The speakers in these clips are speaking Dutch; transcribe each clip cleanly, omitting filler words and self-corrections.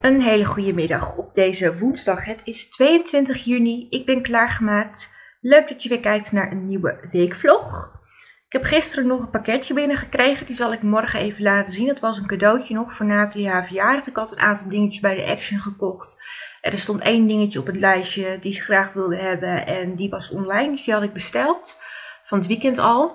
Een hele goede middag op deze woensdag. Het is 22 juni. Ik ben klaargemaakt. Leuk dat je weer kijkt naar een nieuwe weekvlog. Ik heb gisteren nog een pakketje binnengekregen. Die zal ik morgen even laten zien. Het was een cadeautje nog voor Nathalie haar verjaardag. Ik had een aantal dingetjes bij de Action gekocht. Er stond één dingetje op het lijstje die ze graag wilde hebben. En die was online, dus die had ik besteld. Van het weekend al.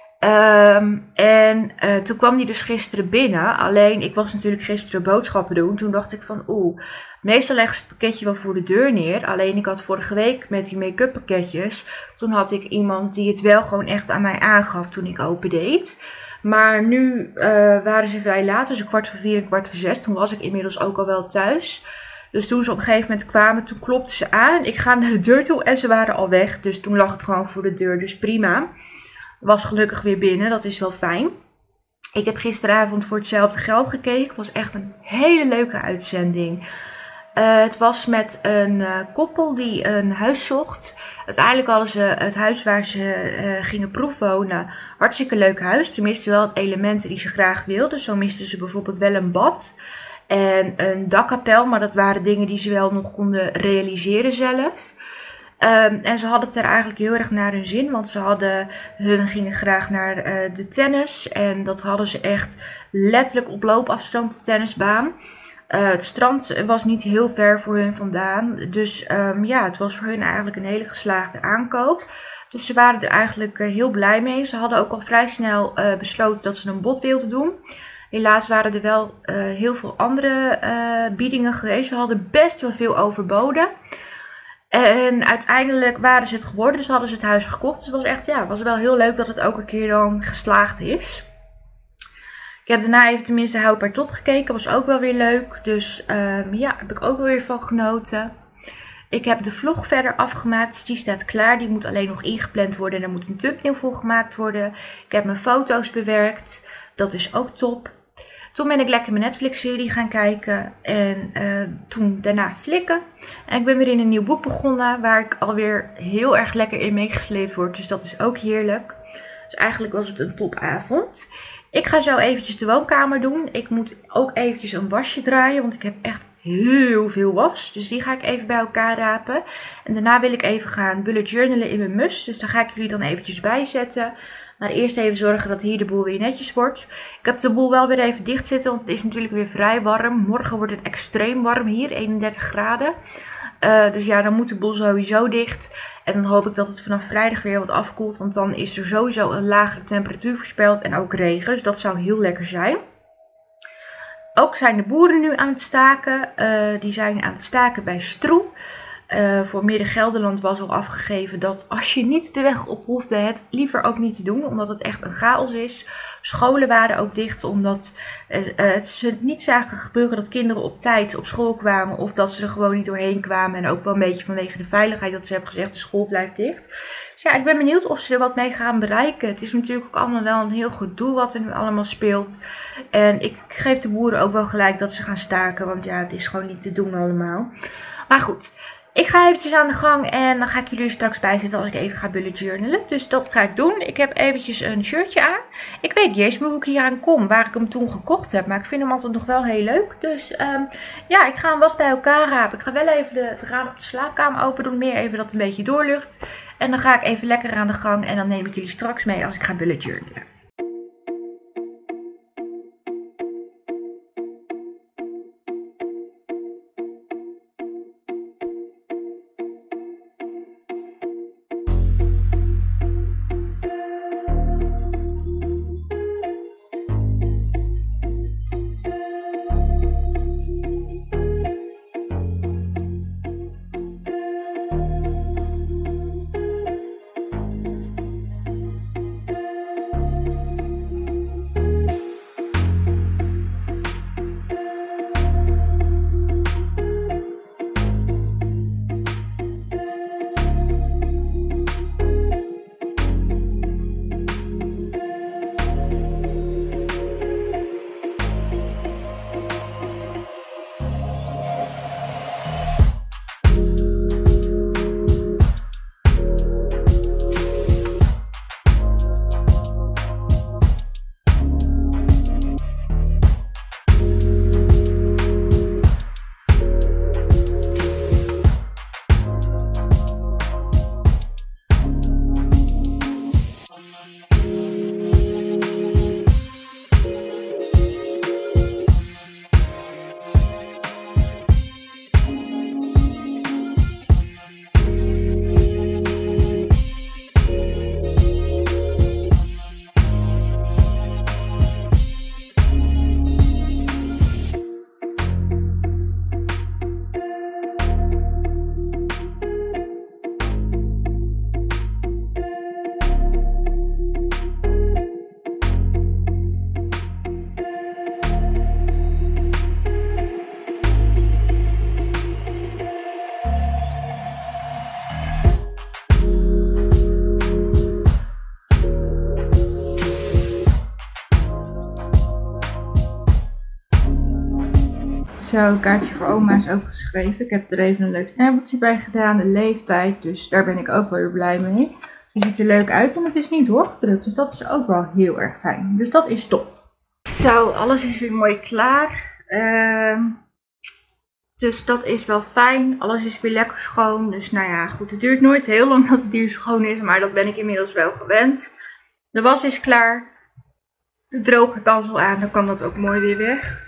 Toen kwam die dus gisteren binnen. Alleen, ik was natuurlijk gisteren boodschappen doen. Toen dacht ik van, meestal leggen ze het pakketje wel voor de deur neer. Alleen, ik had vorige week met die make-up pakketjes. Toen had ik iemand die het wel gewoon echt aan mij aangaf toen ik opendeed. Maar nu waren ze vrij laat, dus 4:15 en 5:45. Toen was ik inmiddels ook al wel thuis. Dus toen ze op een gegeven moment kwamen, toen klopten ze aan. Ik ga naar de deur toe en ze waren al weg. Dus toen lag het gewoon voor de deur, dus prima. Was gelukkig weer binnen, dat is wel fijn. Ik heb gisteravond voor hetzelfde geld gekeken. Het was echt een hele leuke uitzending. Het was met een koppel die een huis zocht. Uiteindelijk hadden ze het huis waar ze gingen proefwonen. Hartstikke leuk huis. Ze misten wel het elementen die ze graag wilden. Zo misten ze bijvoorbeeld wel een bad en een dakkapel. Maar dat waren dingen die ze wel nog konden realiseren zelf. En ze hadden het er eigenlijk heel erg naar hun zin, want hun gingen graag naar de tennis. En dat hadden ze echt letterlijk op loopafstand, de tennisbaan. Het strand was niet heel ver voor hun vandaan. Dus het was voor hun eigenlijk een hele geslaagde aankoop. Dus ze waren er eigenlijk heel blij mee. Ze hadden ook al vrij snel besloten dat ze een bod wilden doen. Helaas waren er wel heel veel andere biedingen geweest. Ze hadden best wel veel overboden. En uiteindelijk waren ze het geworden, dus hadden ze het huis gekocht. Dus het was echt, was wel heel leuk dat het ook een keer dan geslaagd is. Ik heb daarna even tenminste houdbaar tot gekeken, was ook wel weer leuk. Dus heb ik ook wel weer van genoten. Ik heb de vlog verder afgemaakt, dus die staat klaar. Die moet alleen nog ingepland worden en er moet een thumbnail voor gemaakt worden. Ik heb mijn foto's bewerkt, dat is ook top. Toen ben ik lekker mijn Netflix-serie gaan kijken en toen daarna flikken. En ik ben weer in een nieuw boek begonnen waar ik alweer heel erg lekker in meegesleept word. Dus dat is ook heerlijk. Dus eigenlijk was het een topavond. Ik ga zo eventjes de woonkamer doen. Ik moet ook eventjes een wasje draaien, want ik heb echt heel veel was. Dus die ga ik even bij elkaar rapen. En daarna wil ik even gaan bullet journalen in mijn mus. Dus daar ga ik jullie dan eventjes bij zetten. Maar eerst even zorgen dat hier de boel weer netjes wordt. Ik heb de boel wel weer even dicht zitten, want het is natuurlijk weer vrij warm. Morgen wordt het extreem warm hier, 31 graden. Dus ja, dan moet de boel sowieso dicht. En dan hoop ik dat het vanaf vrijdag weer wat afkoelt, want dan is er sowieso een lagere temperatuur voorspeld en ook regen. Dus dat zou heel lekker zijn. Ook zijn de boeren nu aan het staken. Die zijn aan het staken bij Stroe. Voor Midden-Gelderland was al afgegeven dat als je niet de weg op hoefde, het liever ook niet te doen, omdat het echt een chaos is. Scholen waren ook dicht, omdat ze niet zagen gebeuren dat kinderen op tijd op school kwamen, of dat ze er gewoon niet doorheen kwamen. En ook wel een beetje vanwege de veiligheid dat ze hebben gezegd, de school blijft dicht. Dus ja, ik ben benieuwd of ze er wat mee gaan bereiken. Het is natuurlijk ook allemaal wel een heel goed doel wat er nu allemaal speelt. En ik geef de boeren ook wel gelijk dat ze gaan staken, want ja, het is gewoon niet te doen allemaal. Maar goed. Ik ga eventjes aan de gang en dan ga ik jullie straks bijzetten als ik even ga bullet journalen. Dus dat ga ik doen. Ik heb eventjes een shirtje aan. Ik weet niet eens meer hoe ik hier aan kom, waar ik hem toen gekocht heb. Maar ik vind hem altijd nog wel heel leuk. Dus ik ga hem was bij elkaar rapen. Ik ga wel even het raam op de slaapkamer open doen. Meer even dat het een beetje doorlucht. En dan ga ik even lekker aan de gang en dan neem ik jullie straks mee als ik ga bullet journalen. Zo, kaartje voor oma is ook geschreven. Ik heb er even een leuk stempeltje bij gedaan. De leeftijd, dus daar ben ik ook wel weer blij mee. Het ziet er leuk uit en het is niet doorgedrukt, dus dat is ook wel heel erg fijn. Dus dat is top. Zo, alles is weer mooi klaar. Dus dat is wel fijn. Alles is weer lekker schoon. Dus nou ja, goed. Het duurt nooit heel lang dat het hier schoon is, maar dat ben ik inmiddels wel gewend. De was is klaar. De droger kan zo aan, dan kan dat ook mooi weer weg.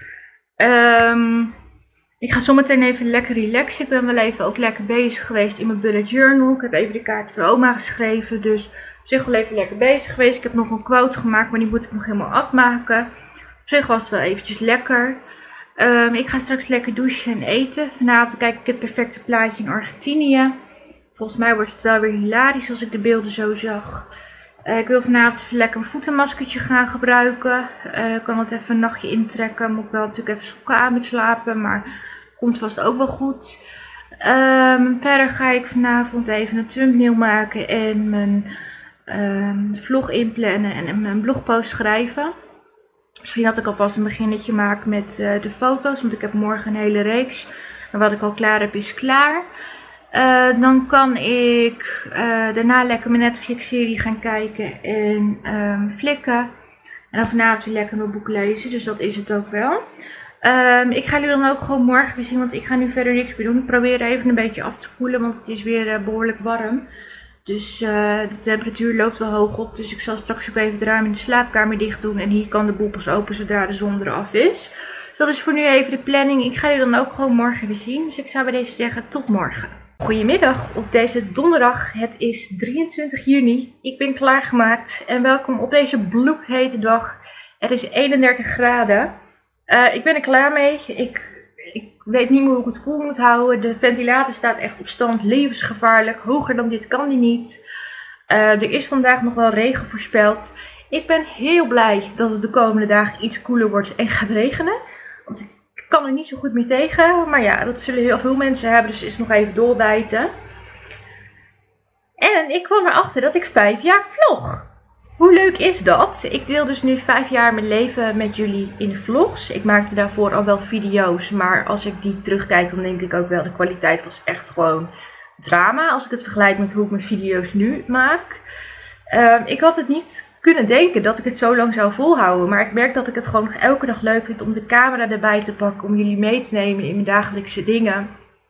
Ik ga zometeen even lekker relaxen. Ik ben wel even ook lekker bezig geweest in mijn bullet journal. Ik heb even de kaart voor oma geschreven. Dus op zich wel even lekker bezig geweest. Ik heb nog een quote gemaakt, maar die moet ik nog helemaal afmaken. Op zich was het wel eventjes lekker. Ik ga straks lekker douchen en eten. Vanavond kijk ik het perfecte plaatje in Argentinië. Volgens mij wordt het wel weer hilarisch als ik de beelden zo zag. Ik wil vanavond even lekker een voetenmaskertje gaan gebruiken. Ik kan het even een nachtje intrekken. Moet ik wel natuurlijk even sokken aan met slapen. Maar komt vast ook wel goed. Verder ga ik vanavond even een thumbnail maken. En mijn vlog inplannen. En mijn blogpost schrijven. Misschien dat ik alvast een beginnetje maak met de foto's. Want ik heb morgen een hele reeks. En wat ik al klaar heb is klaar. Dan kan ik daarna lekker mijn Netflix serie gaan kijken en flikken. En dan vanavond weer lekker mijn boek lezen, dus dat is het ook wel. Ik ga jullie dan ook gewoon morgen weer zien, want ik ga nu verder niks meer doen. Ik probeer even een beetje af te koelen, want het is weer behoorlijk warm. Dus de temperatuur loopt wel hoog op, dus ik zal straks ook even het raam in de slaapkamer dicht doen. En hier kan de boel pas open zodra de zon eraf is. Dus dat is voor nu even de planning. Ik ga jullie dan ook gewoon morgen weer zien, dus ik zou bij deze zeggen tot morgen. Goedemiddag op deze donderdag, het is 23 juni, ik ben klaargemaakt en welkom op deze bloedhete dag. Het is 31 graden, ik ben er klaar mee, ik weet niet meer hoe ik het koel moet houden. De ventilator staat echt op stand, levensgevaarlijk, hoger dan dit kan die niet. Er is vandaag nog wel regen voorspeld. Ik ben heel blij dat het de komende dagen iets koeler wordt en gaat regenen, want ik kan er niet zo goed mee tegen, maar ja, dat zullen heel veel mensen hebben, dus is nog even doorbijten. En ik kwam erachter dat ik 5 jaar vlog. Hoe leuk is dat? Ik deel dus nu 5 jaar mijn leven met jullie in vlogs. Ik maakte daarvoor al wel video's, maar als ik die terugkijk, dan denk ik ook wel, de kwaliteit was echt gewoon drama. Als ik het vergelijk met hoe ik mijn video's nu maak. Ik had het niet kunnen denken dat ik het zo lang zou volhouden. Maar ik merk dat ik het gewoon nog elke dag leuk vind om de camera erbij te pakken. Om jullie mee te nemen in mijn dagelijkse dingen.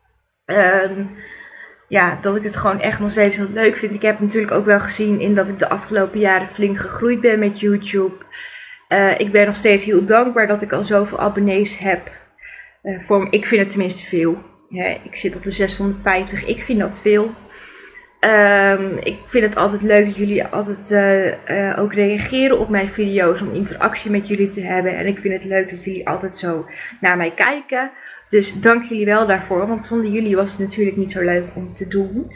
Ja, dat ik het gewoon echt nog steeds heel leuk vind. Ik heb natuurlijk ook wel gezien in dat ik de afgelopen jaren flink gegroeid ben met YouTube. Ik ben nog steeds heel dankbaar dat ik al zoveel abonnees heb. Ik vind het tenminste veel. Ja, ik zit op de 650. Ik vind dat veel. Ik vind het altijd leuk dat jullie altijd ook reageren op mijn video's om interactie met jullie te hebben. En ik vind het leuk dat jullie altijd zo naar mij kijken. Dus dank jullie wel daarvoor, want zonder jullie was het natuurlijk niet zo leuk om te doen.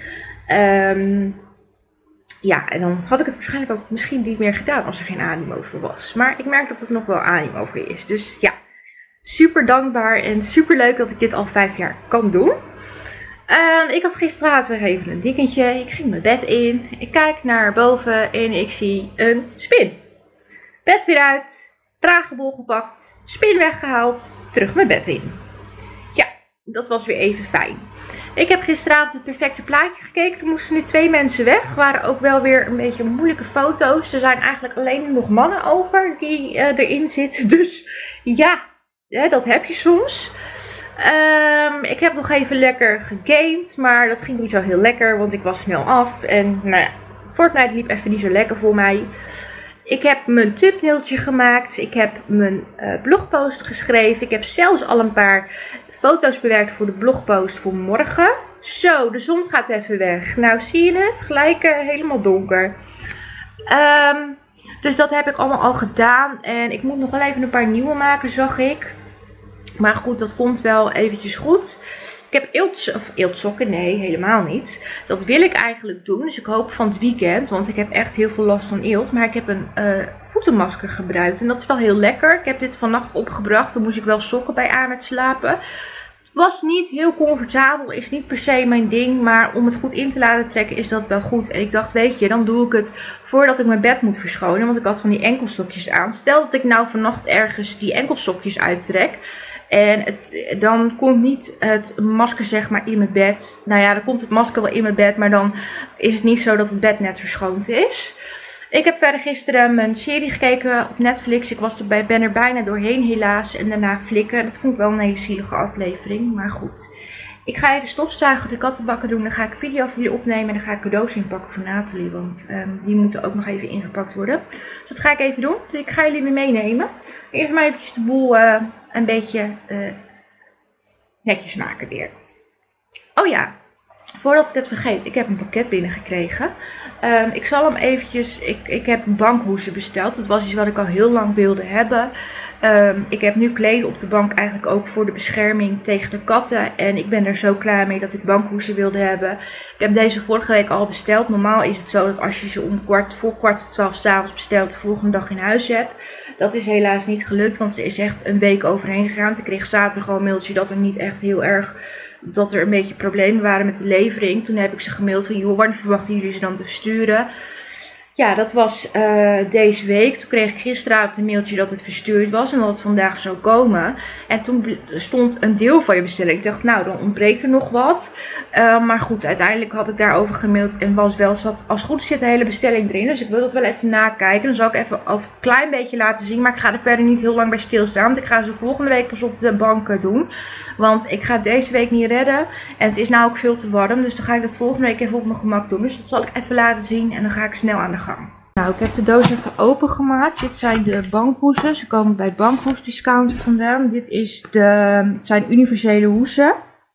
Ja, en dan had ik het waarschijnlijk ook misschien niet meer gedaan als er geen animo voor was. Maar ik merk dat er nog wel animo voor is. Dus ja, super dankbaar en super leuk dat ik dit al 5 jaar kan doen. Ik had gisteravond weer even een dingetje. Ik ging mijn bed in. Ik kijk naar boven en ik zie een spin. Bed weer uit. Dragenbol gepakt. Spin weggehaald. Terug mijn bed in. Ja, dat was weer even fijn. Ik heb gisteravond het perfecte plaatje gekeken. Er moesten nu 2 mensen weg. Waren ook wel weer een beetje moeilijke foto's. Er zijn eigenlijk alleen nog mannen over die erin zitten. Dus ja, dat heb je soms. Ik heb nog even lekker gegamed, maar dat ging niet zo heel lekker, want ik was snel af. En nou ja, Fortnite liep even niet zo lekker voor mij. Ik heb mijn thumbnailtje gemaakt, ik heb mijn blogpost geschreven. Ik heb zelfs al een paar foto's bewerkt voor de blogpost voor morgen. Zo, de zon gaat even weg. Nou, zie je het? Gelijk helemaal donker. Dus dat heb ik allemaal al gedaan. En ik moet nog wel even een paar nieuwe maken, zag ik. Maar goed, dat komt wel eventjes goed. Ik heb eeltsokken, nee, helemaal niet. Dat wil ik eigenlijk doen, dus ik hoop van het weekend. Want ik heb echt heel veel last van eelt. Maar ik heb een voetenmasker gebruikt en dat is wel heel lekker. Ik heb dit vannacht opgebracht, dan moest ik wel sokken bij aan met slapen. Het was niet heel comfortabel, is niet per se mijn ding. Maar om het goed in te laten trekken is dat wel goed. En ik dacht, weet je, dan doe ik het voordat ik mijn bed moet verschonen. Want ik had van die enkelsokjes aan. Stel dat ik nou vannacht ergens die enkelsokjes uittrek. En dan komt niet het masker zeg maar in mijn bed. Nou ja, dan komt het masker wel in mijn bed, maar dan is het niet zo dat het bed net verschoond is. Ik heb verder gisteren mijn serie gekeken op Netflix. Ik ben er bijna doorheen helaas. En daarna flikken. Dat vond ik wel een hele zielige aflevering. Maar goed. Ik ga even stofzuigen, de kattenbakken doen. Dan ga ik een video voor jullie opnemen. En dan ga ik cadeaus inpakken voor Nathalie. Want die moeten ook nog even ingepakt worden. Dus dat ga ik even doen. Dus ik ga jullie weer meenemen. Eerst maar eventjes de boel een beetje netjes maken weer. Oh ja. Voordat ik het vergeet, ik heb een pakket binnengekregen. Ik zal hem eventjes, ik heb bankhoesen besteld. Dat was iets wat ik al heel lang wilde hebben. Ik heb nu kleden op de bank eigenlijk ook voor de bescherming tegen de katten. En ik ben er zo klaar mee dat ik bankhoesen wilde hebben. Ik heb deze vorige week al besteld. Normaal is het zo dat als je ze om voor 11:15 's avonds bestelt, de volgende dag in huis hebt. Dat is helaas niet gelukt, want er is echt een week overheen gegaan. Ik kreeg zaterdag al een mailtje dat er niet echt heel erg... dat er een beetje problemen waren met de levering. Toen heb ik ze gemaild van, joh, wanneer verwachten jullie ze dan te versturen? Ja, dat was deze week. Toen kreeg ik gisteravond een mailtje dat het verstuurd was en dat het vandaag zou komen. En toen stond een deel van je bestelling. Ik dacht, nou, dan ontbreekt er nog wat. Maar goed, uiteindelijk had ik daarover gemaild en zat als goed zit de hele bestelling erin. Dus ik wil dat wel even nakijken. Dan zal ik even een klein beetje laten zien. Maar ik ga er verder niet heel lang bij stilstaan. Want ik ga ze volgende week pas op de bank doen. Want ik ga het deze week niet redden. En het is nou ook veel te warm. Dus dan ga ik dat volgende week even op mijn gemak doen. Dus dat zal ik even laten zien. En dan ga ik snel aan de gang. Nou, ik heb de doos even opengemaakt. Dit zijn de bankhoesen. Ze komen bij Bankhoes Discount vandaan. Het zijn universele hoesen.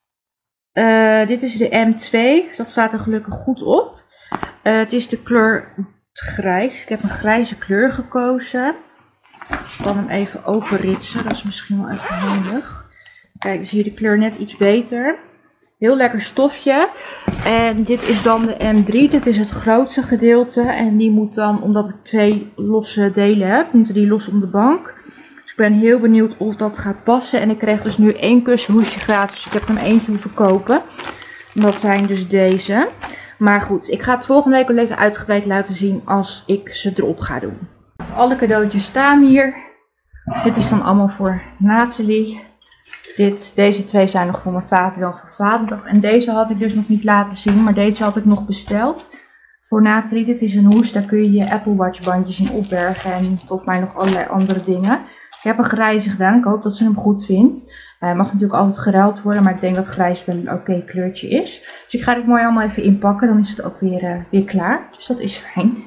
Dit is de M2. Dat staat er gelukkig goed op. Het is de kleur grijs. Ik heb een grijze kleur gekozen. Ik kan hem even openritsen. Dat is misschien wel even handig. Kijk, dus hier de kleur net iets beter. Heel lekker stofje. En dit is dan de M3. Dit is het grootste gedeelte. En die moet dan, omdat ik 2 losse delen heb, moeten die los om de bank. Dus ik ben heel benieuwd of dat gaat passen. En ik kreeg dus nu 1 kussenhoesje gratis. Ik heb er eentje hoeven kopen. En dat zijn dus deze. Maar goed, ik ga het volgende week wel even uitgebreid laten zien als ik ze erop ga doen. Alle cadeautjes staan hier. Dit is dan allemaal voor Nathalie. Deze 2 zijn nog voor mijn vader, wel voor vaderdag. En deze had ik dus nog niet laten zien, maar deze had ik nog besteld. Voor Nathalie, dit is een hoes, daar kun je je Apple Watch bandjes in opbergen en volgens mij nog allerlei andere dingen. Ik heb een grijze gedaan, ik hoop dat ze hem goed vindt. Hij mag natuurlijk altijd geruild worden, maar ik denk dat grijs wel een oké kleurtje is. Dus ik ga dit mooi allemaal even inpakken, dan is het ook weer klaar. Dus dat is fijn.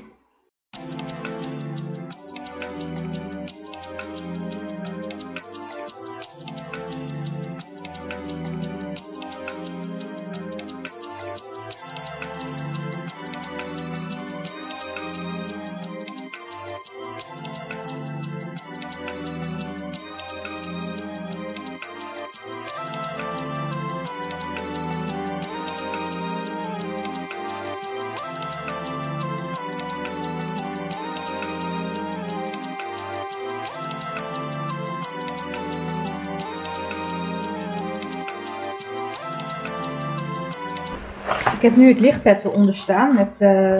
Ik heb nu het lichtpad eronder staan met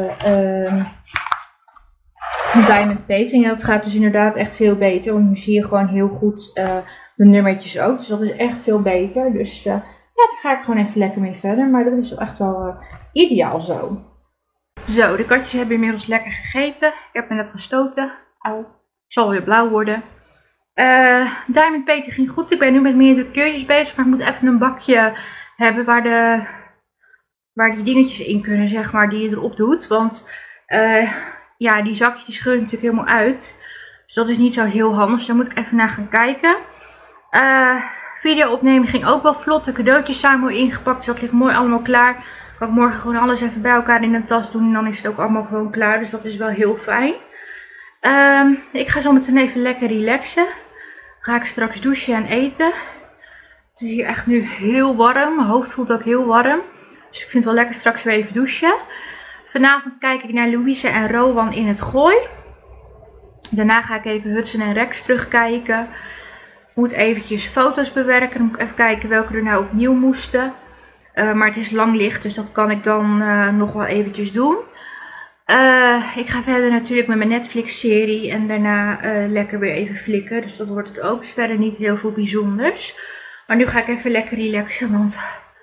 diamond painting. En dat gaat dus inderdaad echt veel beter. Want nu zie je gewoon heel goed de nummertjes ook. Dus dat is echt veel beter. Dus ja, daar ga ik gewoon even lekker mee verder. Maar dat is echt wel ideaal zo. Zo, de katjes hebben inmiddels lekker gegeten. Ik heb me net gestoten. Au. Het zal weer blauw worden. Diamond painting ging goed. Ik ben nu met meerdere kleurtjes bezig. Maar ik moet even een bakje hebben waar die dingetjes in kunnen, zeg maar, die je erop doet. Want ja, die zakjes die scheuren natuurlijk helemaal uit. Dus dat is niet zo heel handig. Dus daar moet ik even naar gaan kijken. Video opnemen ging ook wel vlot. De cadeautjes zijn mooi ingepakt. Dus dat ligt mooi allemaal klaar. Kan ik morgen gewoon alles even bij elkaar in een tas doen. En dan is het ook allemaal gewoon klaar. Dus dat is wel heel fijn. Ik ga zo meteen even lekker relaxen. Ga ik straks douchen en eten. Het is hier echt nu heel warm. Mijn hoofd voelt ook heel warm. Dus ik vind het wel lekker straks weer even douchen. Vanavond kijk ik naar Louise en Rowan in het Gooi. Daarna ga ik even Hudson en Rex terugkijken. Ik moet eventjes foto's bewerken. Dan moet ik even kijken welke er nou opnieuw moesten. Maar het is lang licht, dus dat kan ik dan nog wel eventjes doen. Ik ga verder natuurlijk met mijn Netflix-serie en daarna lekker weer even flikken. Dus dat wordt het ook. Dus verder niet heel veel bijzonders. Maar nu ga ik even lekker relaxen, want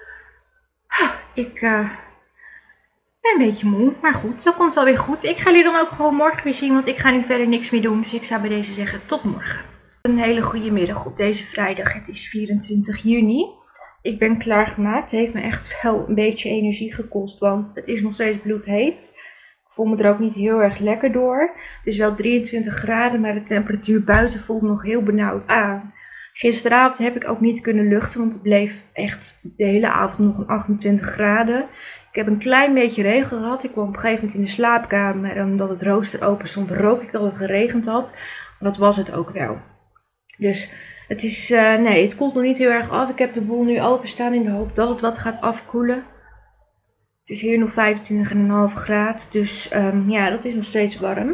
ik ben een beetje moe. Maar goed, dat komt wel weer goed. Ik ga jullie dan ook gewoon morgen weer zien, want ik ga nu verder niks meer doen. Dus ik zou bij deze zeggen tot morgen. Een hele goede middag op deze vrijdag. Het is 24 juni. Ik ben klaargemaakt. Het heeft me echt wel een beetje energie gekost, want het is nog steeds bloedheet. Ik voel me er ook niet heel erg lekker door. Het is wel 23 graden, maar de temperatuur buiten voelt nog heel benauwd aan. Gisteravond heb ik ook niet kunnen luchten, want het bleef echt de hele avond nog een 28 graden. Ik heb een klein beetje regen gehad. Ik kwam op een gegeven moment in de slaapkamer en omdat het rooster open stond, rook ik dat het geregend had. Maar dat was het ook wel. Dus het is, nee, het koelt nog niet heel erg af. Ik heb de boel nu openstaan in de hoop dat het wat gaat afkoelen. Het is hier nog 25,5 graden, dus ja, dat is nog steeds warm.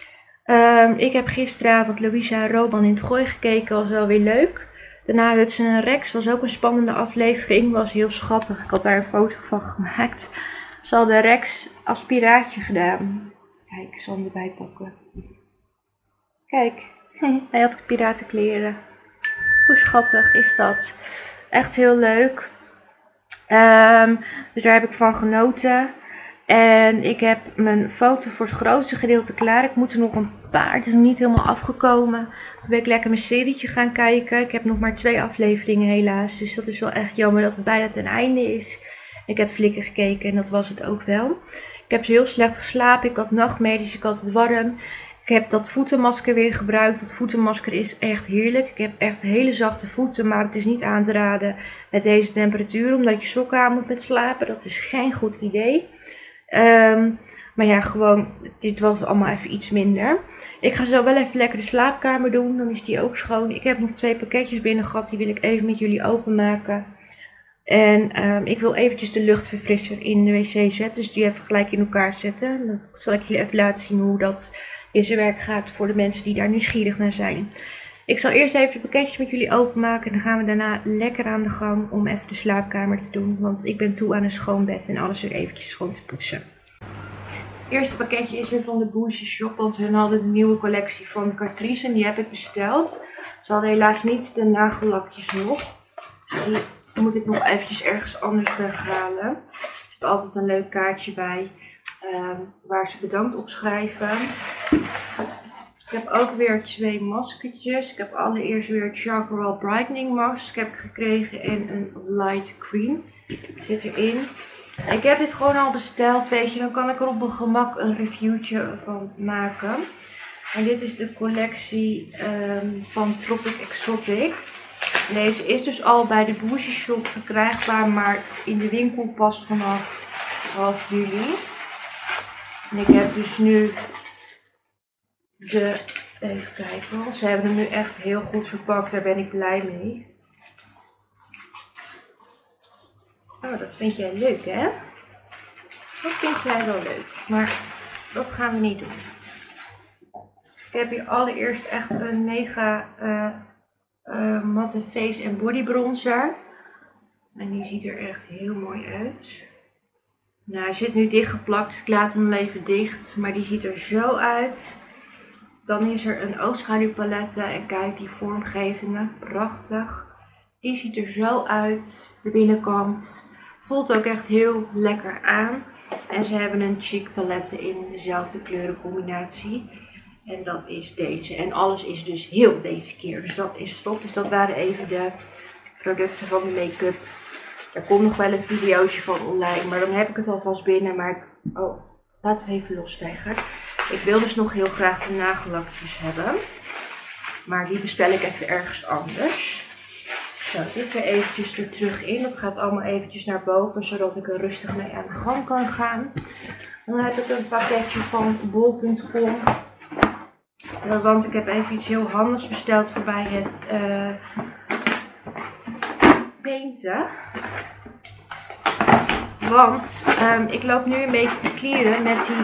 Ik heb gisteravond Louisa en Roban in het Gooi gekeken, was wel weer leuk. Daarna Hudson en Rex, was ook een spannende aflevering, was heel schattig. Ik had daar een foto van gemaakt. Ze hadden Rex aspiraatje gedaan. Kijk, ik zal hem erbij pakken. Kijk, hij had piratenkleren. Hoe schattig is dat? Echt heel leuk. Dus daar heb ik van genoten. En ik heb mijn foto voor het grootste gedeelte klaar. Ik moet er nog een paar. Het is nog niet helemaal afgekomen. Toen ben ik lekker mijn serietje gaan kijken. Ik heb nog maar 2 afleveringen helaas. Dus dat is wel echt jammer dat het bijna ten einde is. Ik heb flikken gekeken en dat was het ook wel. Ik heb heel slecht geslapen. Ik had nachtmerries. Ik had het warm. Ik heb dat voetenmasker weer gebruikt. Dat voetenmasker is echt heerlijk. Ik heb echt hele zachte voeten, maar het is niet aan te raden met deze temperatuur. Omdat je sokken aan moet met slapen. Dat is geen goed idee. Maar ja, gewoon, dit was allemaal even iets minder. Ik ga zo wel even lekker de slaapkamer doen. Dan is die ook schoon. Ik heb nog 2 pakketjes binnen gehad. Die wil ik even met jullie openmaken. En ik wil eventjes de luchtverfrisser in de wc zetten. Dus die even gelijk in elkaar zetten. Dat zal ik jullie even laten zien hoe dat in zijn werk gaat voor de mensen die daar nieuwsgierig naar zijn. Ik zal eerst even de pakketjes met jullie openmaken. En dan gaan we daarna lekker aan de gang om even de slaapkamer te doen. Want ik ben toe aan een schoon bed en alles weer eventjes schoon te poetsen. Het eerste pakketje is weer van de Bougie Shop. Want hun hadden de nieuwe collectie van Catrice en die heb ik besteld. Ze hadden helaas niet de nagellakjes nog. Die moet ik nog eventjes ergens anders weghalen. Er zit altijd een leuk kaartje bij. Waar ze bedankt op schrijven. Ik heb ook weer 2 maskertjes. Ik heb allereerst weer het Charcoal Brightening Mask heb ik gekregen en een Light Cream zit erin. Ik heb dit gewoon al besteld, weet je, dan kan ik er op mijn gemak een reviewtje van maken. En dit is de collectie van Tropic Exotic. Deze is dus al bij de Bougie Shop verkrijgbaar, maar in de winkel pas vanaf half juli. En ik heb dus nu even kijken, ze hebben hem nu echt heel goed verpakt, daar ben ik blij mee. Oh, dat vind jij leuk, hè? Dat vind jij wel leuk, maar dat gaan we niet doen. Ik heb hier allereerst echt een mega matte face en body bronzer. En die ziet er echt heel mooi uit. Nou, hij zit nu dichtgeplakt, ik laat hem even dicht, maar die ziet er zo uit. Dan is er een oogschaduwpalette en kijk die vormgevingen, prachtig. Die ziet er zo uit, de binnenkant. Voelt ook echt heel lekker aan. En ze hebben een chic palette in dezelfde kleurencombinatie. En dat is deze. En alles is dus heel deze keer. Dus dat is top. Dus dat waren even de producten van de make-up. Er komt nog wel een videootje van online. Maar dan heb ik het alvast binnen. Maar oh, laten we even los, tijger. Ik wil dus nog heel graag de nagellakjes hebben. Maar die bestel ik even ergens anders. Zo, dit weer eventjes er terug in. Dat gaat allemaal eventjes naar boven, zodat ik er rustig mee aan de gang kan gaan. Dan heb ik een pakketje van bol.com. Want ik heb even iets heel handigs besteld voor bij het painten. Want ik loop nu een beetje te klieren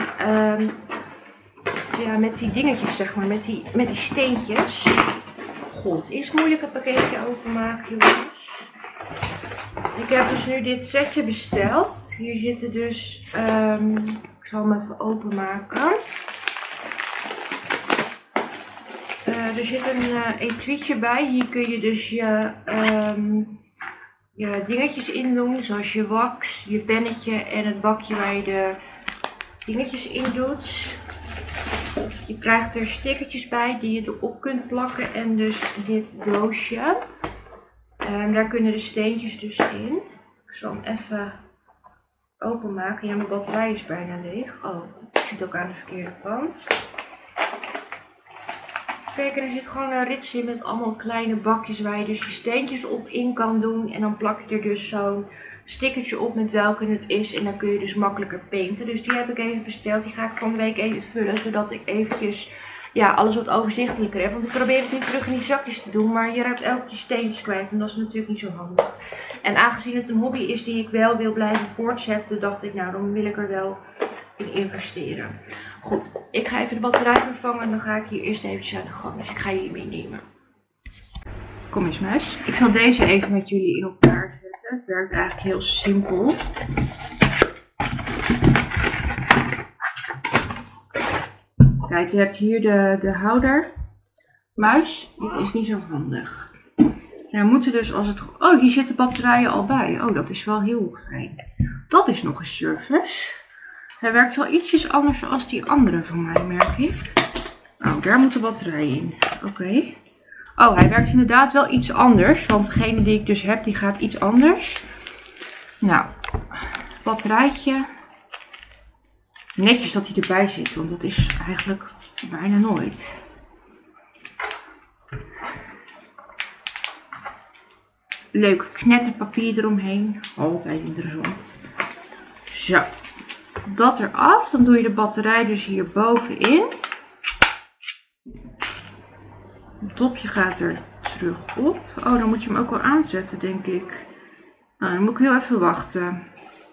met die dingetjes, zeg maar, met die steentjes. God, het is moeilijk een pakketje openmaken, jongens. Ik heb dus nu dit setje besteld. Hier zitten dus, ik zal hem even openmaken. Er zit een etuietje bij. Hier kun je dus je dingetjes in doen, zoals je wax, je pennetje en het bakje waar je de dingetjes in doet. Je krijgt er stickertjes bij die je erop kunt plakken en dus dit doosje. Daar kunnen de steentjes dus in. Ik zal hem even openmaken. Ja, mijn batterij is bijna leeg. Oh, ik zit ook aan de verkeerde kant. Kijk, er zit gewoon een rits in met allemaal kleine bakjes waar je dus je steentjes op in kan doen. En dan plak je er dus zo'n stickertje op met welke het is. En dan kun je dus makkelijker painten. Dus die heb ik even besteld. Die ga ik van de week even vullen. Zodat ik eventjes alles wat overzichtelijker heb. Want ik probeer het nu terug in die zakjes te doen. Maar je raakt elke keer steentjes kwijt. En dat is natuurlijk niet zo handig. En aangezien het een hobby is die ik wel wil blijven voortzetten. Dacht ik, nou dan wil ik er wel in investeren. Goed, ik ga even de batterij vervangen. En dan ga ik hier eerst eventjes aan de gang. Dus ik ga jullie meenemen. Kom eens muis. Ik zal deze even met jullie in elkaar zetten. Het werkt eigenlijk heel simpel. Kijk, je hebt hier de houder. Muis, dit is niet zo handig. Nou, moeten dus als het... Oh, hier zitten batterijen al bij. Oh, dat is wel heel fijn. Dat is nog een service. Hij werkt wel ietsjes anders dan die andere van mij, merk ik. Oh, daar moet de batterij in. Oké. Oh, hij werkt inderdaad wel iets anders. Want degene die ik dus heb, die gaat iets anders. Nou, batterijtje. Netjes dat hij erbij zit, want dat is eigenlijk bijna nooit. Leuk knetterpapier eromheen. Altijd interessant. Zo. Dat eraf. Dan doe je de batterij dus hier bovenin. Het dopje gaat er terug op. Oh, dan moet je hem ook wel aanzetten, denk ik. Nou, dan moet ik heel even wachten.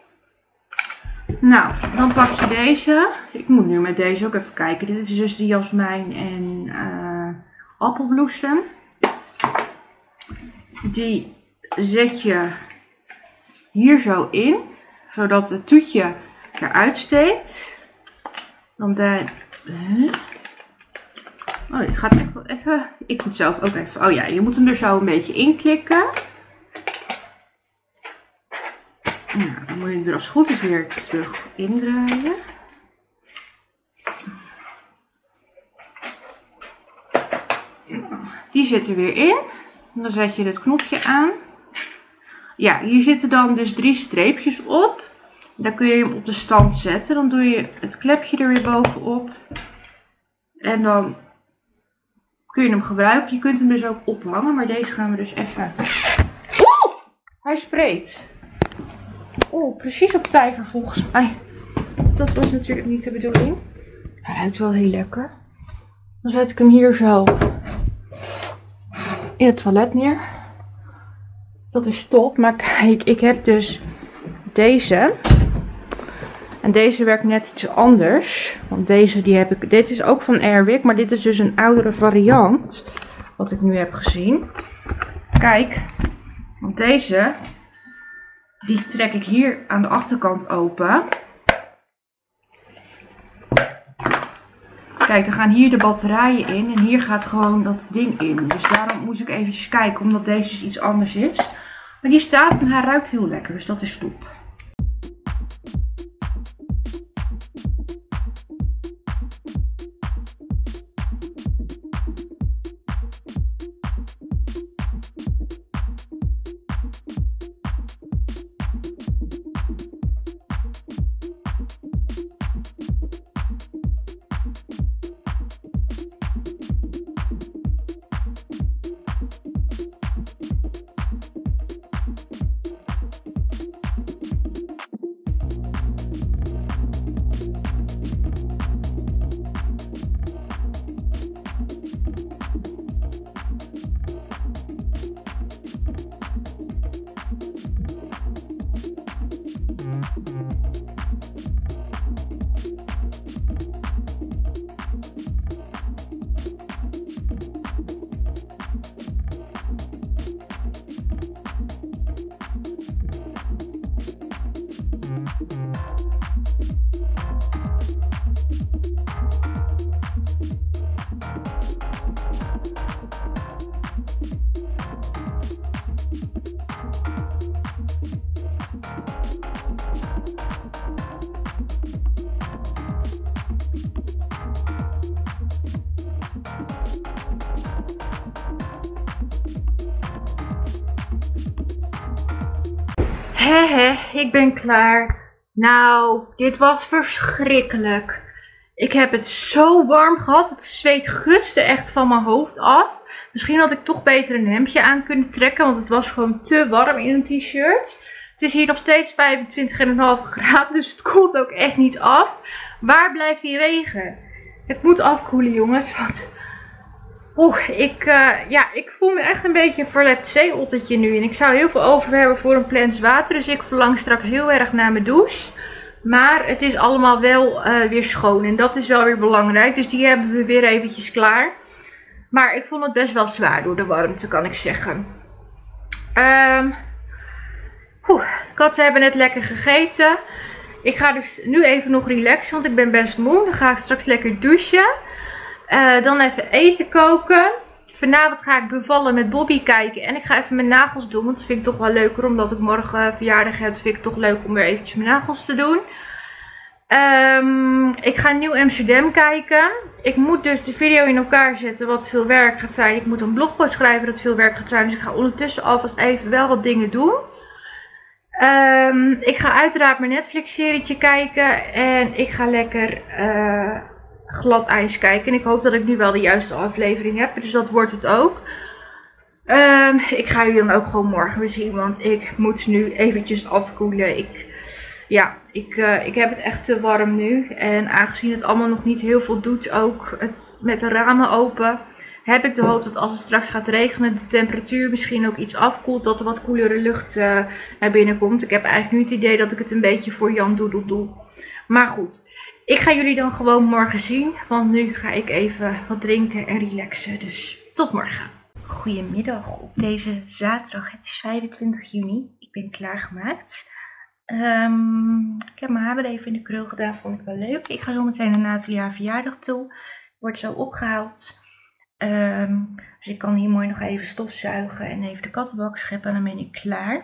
Nou, dan pak je deze. Ik moet nu met deze ook even kijken. Dit is dus de jasmijn en appelbloesem. Die zet je hier zo in. Zodat het tuutje eruit steekt. Dan daar... Oh, dit gaat echt wel even... Ik moet zelf ook even... Oh ja, je moet hem er zo een beetje in klikken. Nou, dan moet je er als het goed is weer terug indraaien. Die zit er weer in. En dan zet je het knopje aan. Ja, hier zitten dan dus 3 streepjes op. Dan kun je hem op de stand zetten. Dan doe je het klepje er weer bovenop. En dan kun je hem gebruiken. Je kunt hem dus ook ophangen. Maar deze gaan we dus even... Oeh! Hij spreekt. Oeh, precies op tijger volgens mij. Dat was natuurlijk niet de bedoeling. Hij ruikt wel heel lekker. Dan zet ik hem hier zo in het toilet neer. Dat is top. Maar kijk, ik heb dus deze. En deze werkt net iets anders. Want deze die heb ik... Dit is ook van Airwick. Maar dit is dus een oudere variant. Wat ik nu heb gezien. Kijk. Want deze... Die trek ik hier aan de achterkant open. Kijk, dan gaan hier de batterijen in. En hier gaat gewoon dat ding in. Dus daarom moest ik eventjes kijken. Omdat deze dus iets anders is. Maar die staat en hij ruikt heel lekker. Dus dat is top. Ik ben klaar. Nou, dit was verschrikkelijk. Ik heb het zo warm gehad. Het zweet gutste echt van mijn hoofd af. Misschien had ik toch beter een hemdje aan kunnen trekken. Want het was gewoon te warm in een t-shirt. Het is hier nog steeds 25,5 graden. Dus het koelt ook echt niet af. Waar blijft die regen? Het moet afkoelen, jongens. Want... ik voel me echt een beetje een verlept zeeottetje nu. En ik zou heel veel over hebben voor een plens water. Dus ik verlang straks heel erg naar mijn douche. Maar het is allemaal wel weer schoon. En dat is wel weer belangrijk. Dus die hebben we weer eventjes klaar. Maar ik vond het best wel zwaar door de warmte, kan ik zeggen. Katten hebben net lekker gegeten. Ik ga dus nu even nog relaxen, want ik ben best moe. Dan ga ik straks lekker douchen. Dan even eten koken. Vanavond ga ik bevallen met Bobby kijken. En ik ga even mijn nagels doen. Want dat vind ik toch wel leuker. Omdat ik morgen verjaardag heb. Vind ik het toch leuk om weer eventjes mijn nagels te doen. Ik ga Nieuw Amsterdam kijken. Ik moet dus de video in elkaar zetten. Wat veel werk gaat zijn. Ik moet een blogpost schrijven dat veel werk gaat zijn. Dus ik ga ondertussen alvast even wel wat dingen doen. Ik ga uiteraard mijn Netflix serietje kijken. En ik ga lekker... glad ijs kijken. En ik hoop dat ik nu wel de juiste aflevering heb. Dus dat wordt het ook. Ik ga jullie dan ook gewoon morgen weer zien. Want ik moet nu eventjes afkoelen. Ik heb het echt te warm nu. En aangezien het allemaal nog niet heel veel doet. Ook met de ramen open. Heb ik de hoop dat als het straks gaat regenen. De temperatuur misschien ook iets afkoelt. Dat er wat koelere lucht naar binnen komt. Ik heb eigenlijk nu het idee dat ik het een beetje voor Jan Doedel doe. Maar goed. Ik ga jullie dan gewoon morgen zien, want nu ga ik even wat drinken en relaxen. Dus tot morgen. Goedemiddag op deze zaterdag. Het is 25 juni. Ik ben klaargemaakt. Ik heb mijn haar even in de krul gedaan, vond ik wel leuk. Ik ga zo meteen naar Nathalie haar verjaardag toe. Wordt zo opgehaald. Dus ik kan hier mooi nog even stofzuigen en even de kattenbak scheppen en dan ben ik klaar.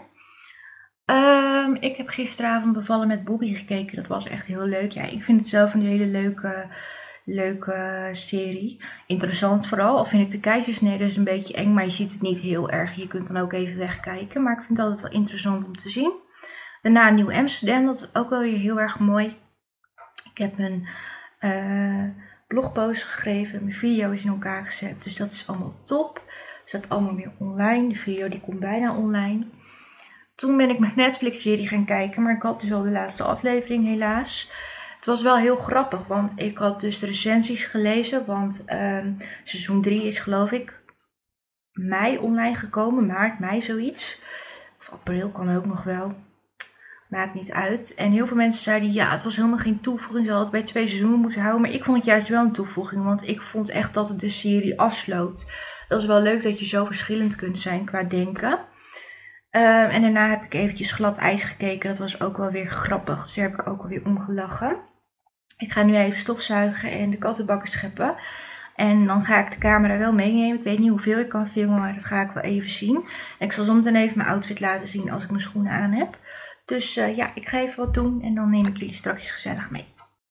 Ik heb gisteravond bevallen met Bobby gekeken. Dat was echt heel leuk. Ja, ik vind het zelf een hele leuke serie. Interessant vooral. Al vind ik de keizersnede dus een beetje eng. Maar je ziet het niet heel erg. Je kunt dan ook even wegkijken. Maar ik vind het altijd wel interessant om te zien. Daarna Nieuw Amsterdam. Dat is ook wel weer heel erg mooi. Ik heb een blogpost geschreven. Mijn video is in elkaar gezet. Dus dat is allemaal top. Staat allemaal weer online. De video die komt bijna online. Toen ben ik mijn Netflix-serie gaan kijken, maar ik had dus al de laatste aflevering helaas. Het was wel heel grappig, want ik had dus de recensies gelezen, want seizoen 3 is geloof ik mei online gekomen, maart, mei zoiets. Of april kan ook nog wel, maakt niet uit. En heel veel mensen zeiden ja, het was helemaal geen toevoeging, ze hadden het bij 2 seizoenen moeten houden. Maar ik vond het juist wel een toevoeging, want ik vond echt dat het de serie afsloot. Dat is wel leuk dat je zo verschillend kunt zijn qua denken. En daarna heb ik eventjes glad ijs gekeken. Dat was ook wel weer grappig. Dus daar heb ik ook wel weer om gelachen. Ik ga nu even stofzuigen en de kattenbakken scheppen. En dan ga ik de camera wel meenemen. Ik weet niet hoeveel ik kan filmen, maar dat ga ik wel even zien. En ik zal zo meteen even mijn outfit laten zien als ik mijn schoenen aan heb. Dus ja, ik ga even wat doen en dan neem ik jullie straks gezellig mee.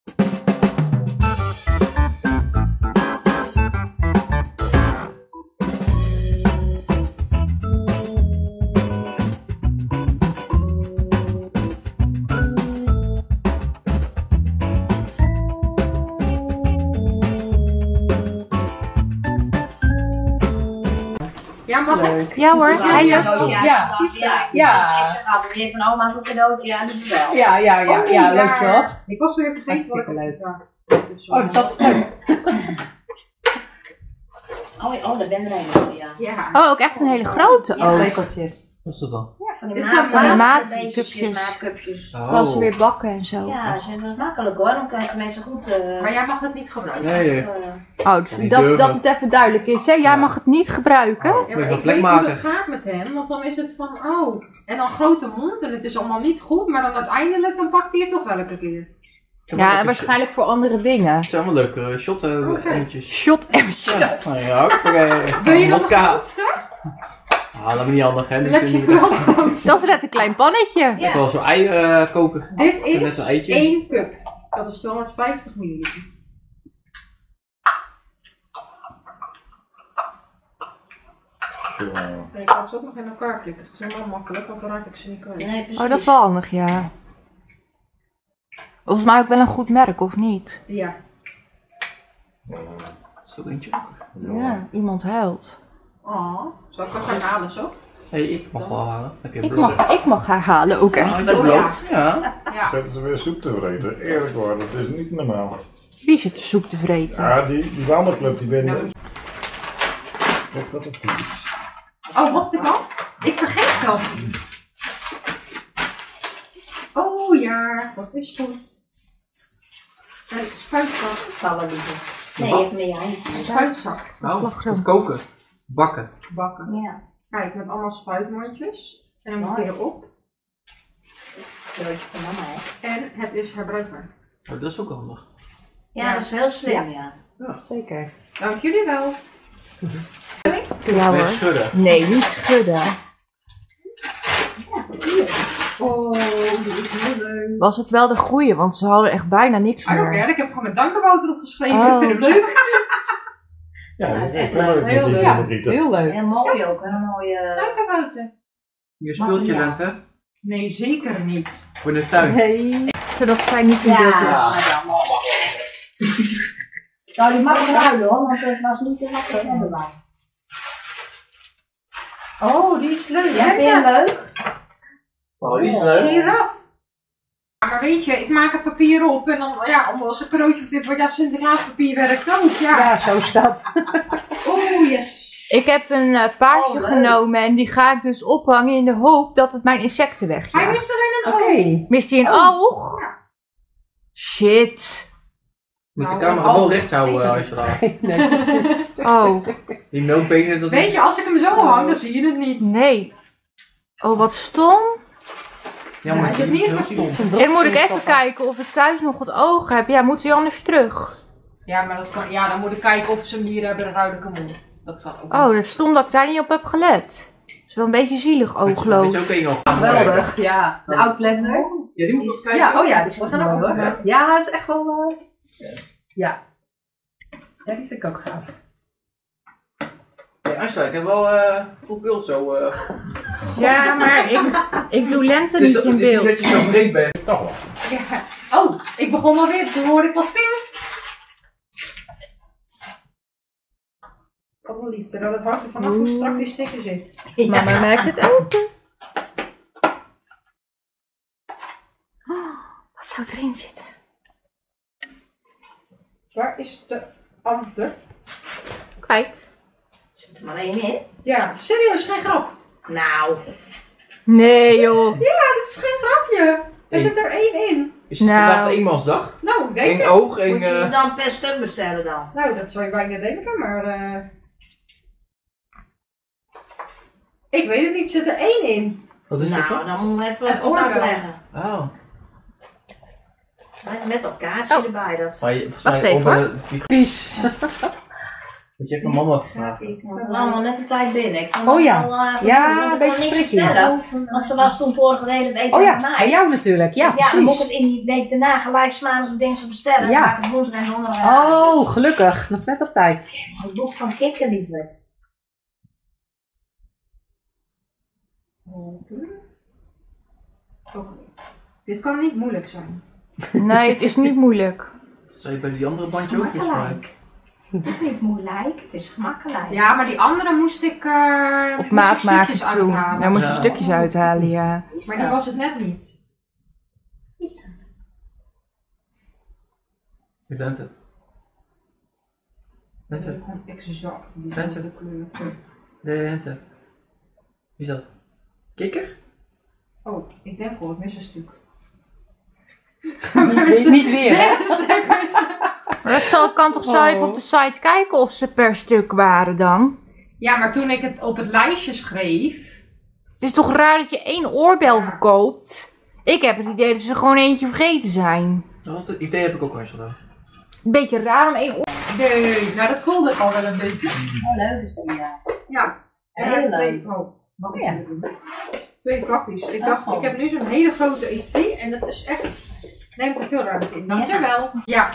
Ja, mag ik? Ja hoor, hij Ja. Ze gaat weer van oma een cadeautje aan de bel. Ja, leuk toch? Ik was weer vergeten wat ik had gevraagd. Oh, dat zat leuk. Oh, daar ben er een. Ja. Oh, ook echt een hele grote. Ja, lepeltjes. Wat is dat dan? Ja, van Dit die zijn van die maatcupjes. Als ze weer bakken en zo. Ja, ze zijn makkelijk hoor, dan krijgen mensen goed... Maar jij mag het niet gebruiken. Nee. Oh, dus dat het even duidelijk is. Hè? Jij mag het niet gebruiken. Ja, maar Even ik plek weet maken. hoe het gaat met hem, want dan is het van, oh, en dan grote mond en het is allemaal niet goed, maar dan uiteindelijk dan pakt hij het toch wel elke keer. Ja, en waarschijnlijk voor andere dingen. Het zijn allemaal leuke shot-emmetjes. Shot-emmetjes. Ja, nou ja, Wil je nog vodka. een grootste? Ah, dat is niet handig hè. Dan heb je wel een grootste. Dat is net een klein pannetje. Ik wil wel zo'n ei koken. Dit Net is een eitje. 1 cup. Dat is 250 milliliter. Ik ga ze ook nog in elkaar klikken. Dat is helemaal makkelijk, want dan raak ik ze niet kwijt. Nee, precies. Oh, dat is wel handig, ja. Volgens mij ook wel een goed merk, of niet? Ja. Zo eentje. Ja, iemand huilt. Oh, zal ik dat gaan halen zo? Hey, ik mag wel halen. Heb je Ik mag haar halen ook, hè. Ah, ik heb beloofd. Ja. Ja. Zetten ze weer soep te vreten. Eerlijk waar, dat is niet normaal. Wie zit de soep te vreten? Ja, die wandelclub die ben... Nou. Wat een kies. Oh, mocht ik al? Ik vergeet dat. Oh ja, dat is goed. Kijk, spuitzak. Vallen liever. Nee, je hebt meer eindje. Spuitzak. Nou, goed koken. Bakken. Bakken. Ja. Kijk, met allemaal spuitmondjes. En dan moet hij erop. Cadeautje van mama, hè? En het is herbruikbaar. Oh, dat is ook handig. Ja, dat is heel slim, ja. Zeker. Dank jullie wel. Ja Weer hoor. schudden. Nee, niet schudden. Oh, die is heel leuk. Was het wel de goeie, want ze hadden echt bijna niks I don't meer. care, ik heb gewoon met dankenboter opgeschreven. Oh. Ik vind hem leuk. Ja, dat is echt leuk. leuk. Heel met die leuk. Margrieten. Heel leuk. En mooi ook, een mooie... Dankenboter. Je speelt je Materiaal. lente Nee, zeker niet. voor de tuin. Nee. Zodat zij niet in beeld is. Ja, mooi. Nou, die mag ruilen hoor, want het was niet te makkelijk hebben wij. Oh, die is leuk. Ja, vind je hem leuk? Oh, die is leuk. Giraf. Ja, maar weet je, ik maak het papier op en dan, ja, als een cadeautje tip wordt, ja, Sinterklaaspapier werkt ook, ja. Ja, zo staat. Oeh, yes. Ik heb een paardje Oh, leuk. genomen en die ga ik dus ophangen in de hoop dat het mijn insecten Hij wegjaagt. mist alleen een oog. Mist hij een oog? Shit. Moet de Nou, camera oh. wel recht houden als je laat. Nee, precies. Oh, Die melkbenen, dat Weet is... je, als ik hem zo hang, dan zie je het niet. nee. Oh, wat stom. Ja, maar ik heb niet heel gezien. stom. Dan moet ik even kijken of ik thuis nog het oog heb. Ja, moet hij anders terug? Ja, maar dat kan, ja, dan moet ik kijken of ze hem hier hebben, dan ruil ik hem om. Dat kan ook. Oh, dat is stom dat ik daar niet op heb gelet. Dat is wel een beetje zielig, Weet je oogloos. ook één oog? Geweldig, ja. De Outlander. Ja, die moet ik kijken. Ja, oh ja, die is wel We gaan ook geweldig. nog- Ja, dat is echt wel... Ja. Ja, die vind ik ook gaaf. Hey, Angela, ik heb wel goed beeld zo. Ja, maar ik doe lente Dus niet dat in is niet beeld. dat je zo breed bent. Toch wel. Ja. Oh, ik begon alweer, toen hoorde ik pas ping. Oh, liefde, dat het hangt er vanaf hoe strak die sticker zit. Mama maakt het open. Oh, wat zou erin zitten? Waar is de ander? Kwijt. Zit er maar één in? Ja, serieus, geen grap. Nou, Nee joh. Dat is geen grapje. Er zit er één in. Is het Nou. vandaag eenmansdag? Nou, ik denk Eén het. oog, één... moet je ze dan per stuk bestellen dan? Nou, dat zou je bijna denken, maar... Ik weet het niet, zit er één in. Wat is dit Nou, dan? dan moet je even Een contact oorbel. leggen. Oh. Met dat kaartje Oh. erbij. Dat Maar volgens Wacht mij even, onder de- Moet je even mijn mama vragen. ik moet er allemaal net op tijd binnen. Ik vond Oh het ja. wel, Ja, moet ik een beetje wel niks tricky. bestellen. Want ze was toen vorige week het eten Oh met ja, mij. bij jou natuurlijk. Ja, Ja, dan moet ik precies. het in die week daarna gelijk slaan als we dinsdag bestellen. Ja. Dan maak ik het woensdag en donderdag. Oh, gelukkig. Nog net op tijd. Het boek van Kikker, lieverd. Dit kan niet moeilijk zijn. Nee, het is niet moeilijk. Dat zou je bij die andere bandje ook volgens mij. Gemakkelijk. Het is niet moeilijk, het is gemakkelijk. Ja, maar die andere moest ik... Op maat maken toen. Uithalen. Daar moet je Ja. stukjes uithalen, ja. Is Maar die dat? was het net niet. Is dat? De lente. Dat is Lente. gewoon exact die Mensen. kleur. De lente. Wie is dat? Kikker? Oh, ik denk wel, ik mis een stuk. Niet weer, hè? Maar dat kan toch zo even op de site kijken of ze per stuk waren dan? Ja, maar toen ik het op het lijstje schreef... Het is toch raar dat je één oorbel verkoopt? Ik heb het idee dat ze gewoon eentje vergeten zijn. Dat idee heb ik ook Angela. Een beetje raar om één oorbel... Nee, nou dat voelde ik al wel een beetje. Oh, leuk is die, ja. Ja. En Heel twee... Oh, wacht Ja. even. Twee vakjes. Ik dacht, Oh. ik heb nu zo'n hele grote etui en dat is echt... Neemt er veel ruimte in. Dankjewel. Ja.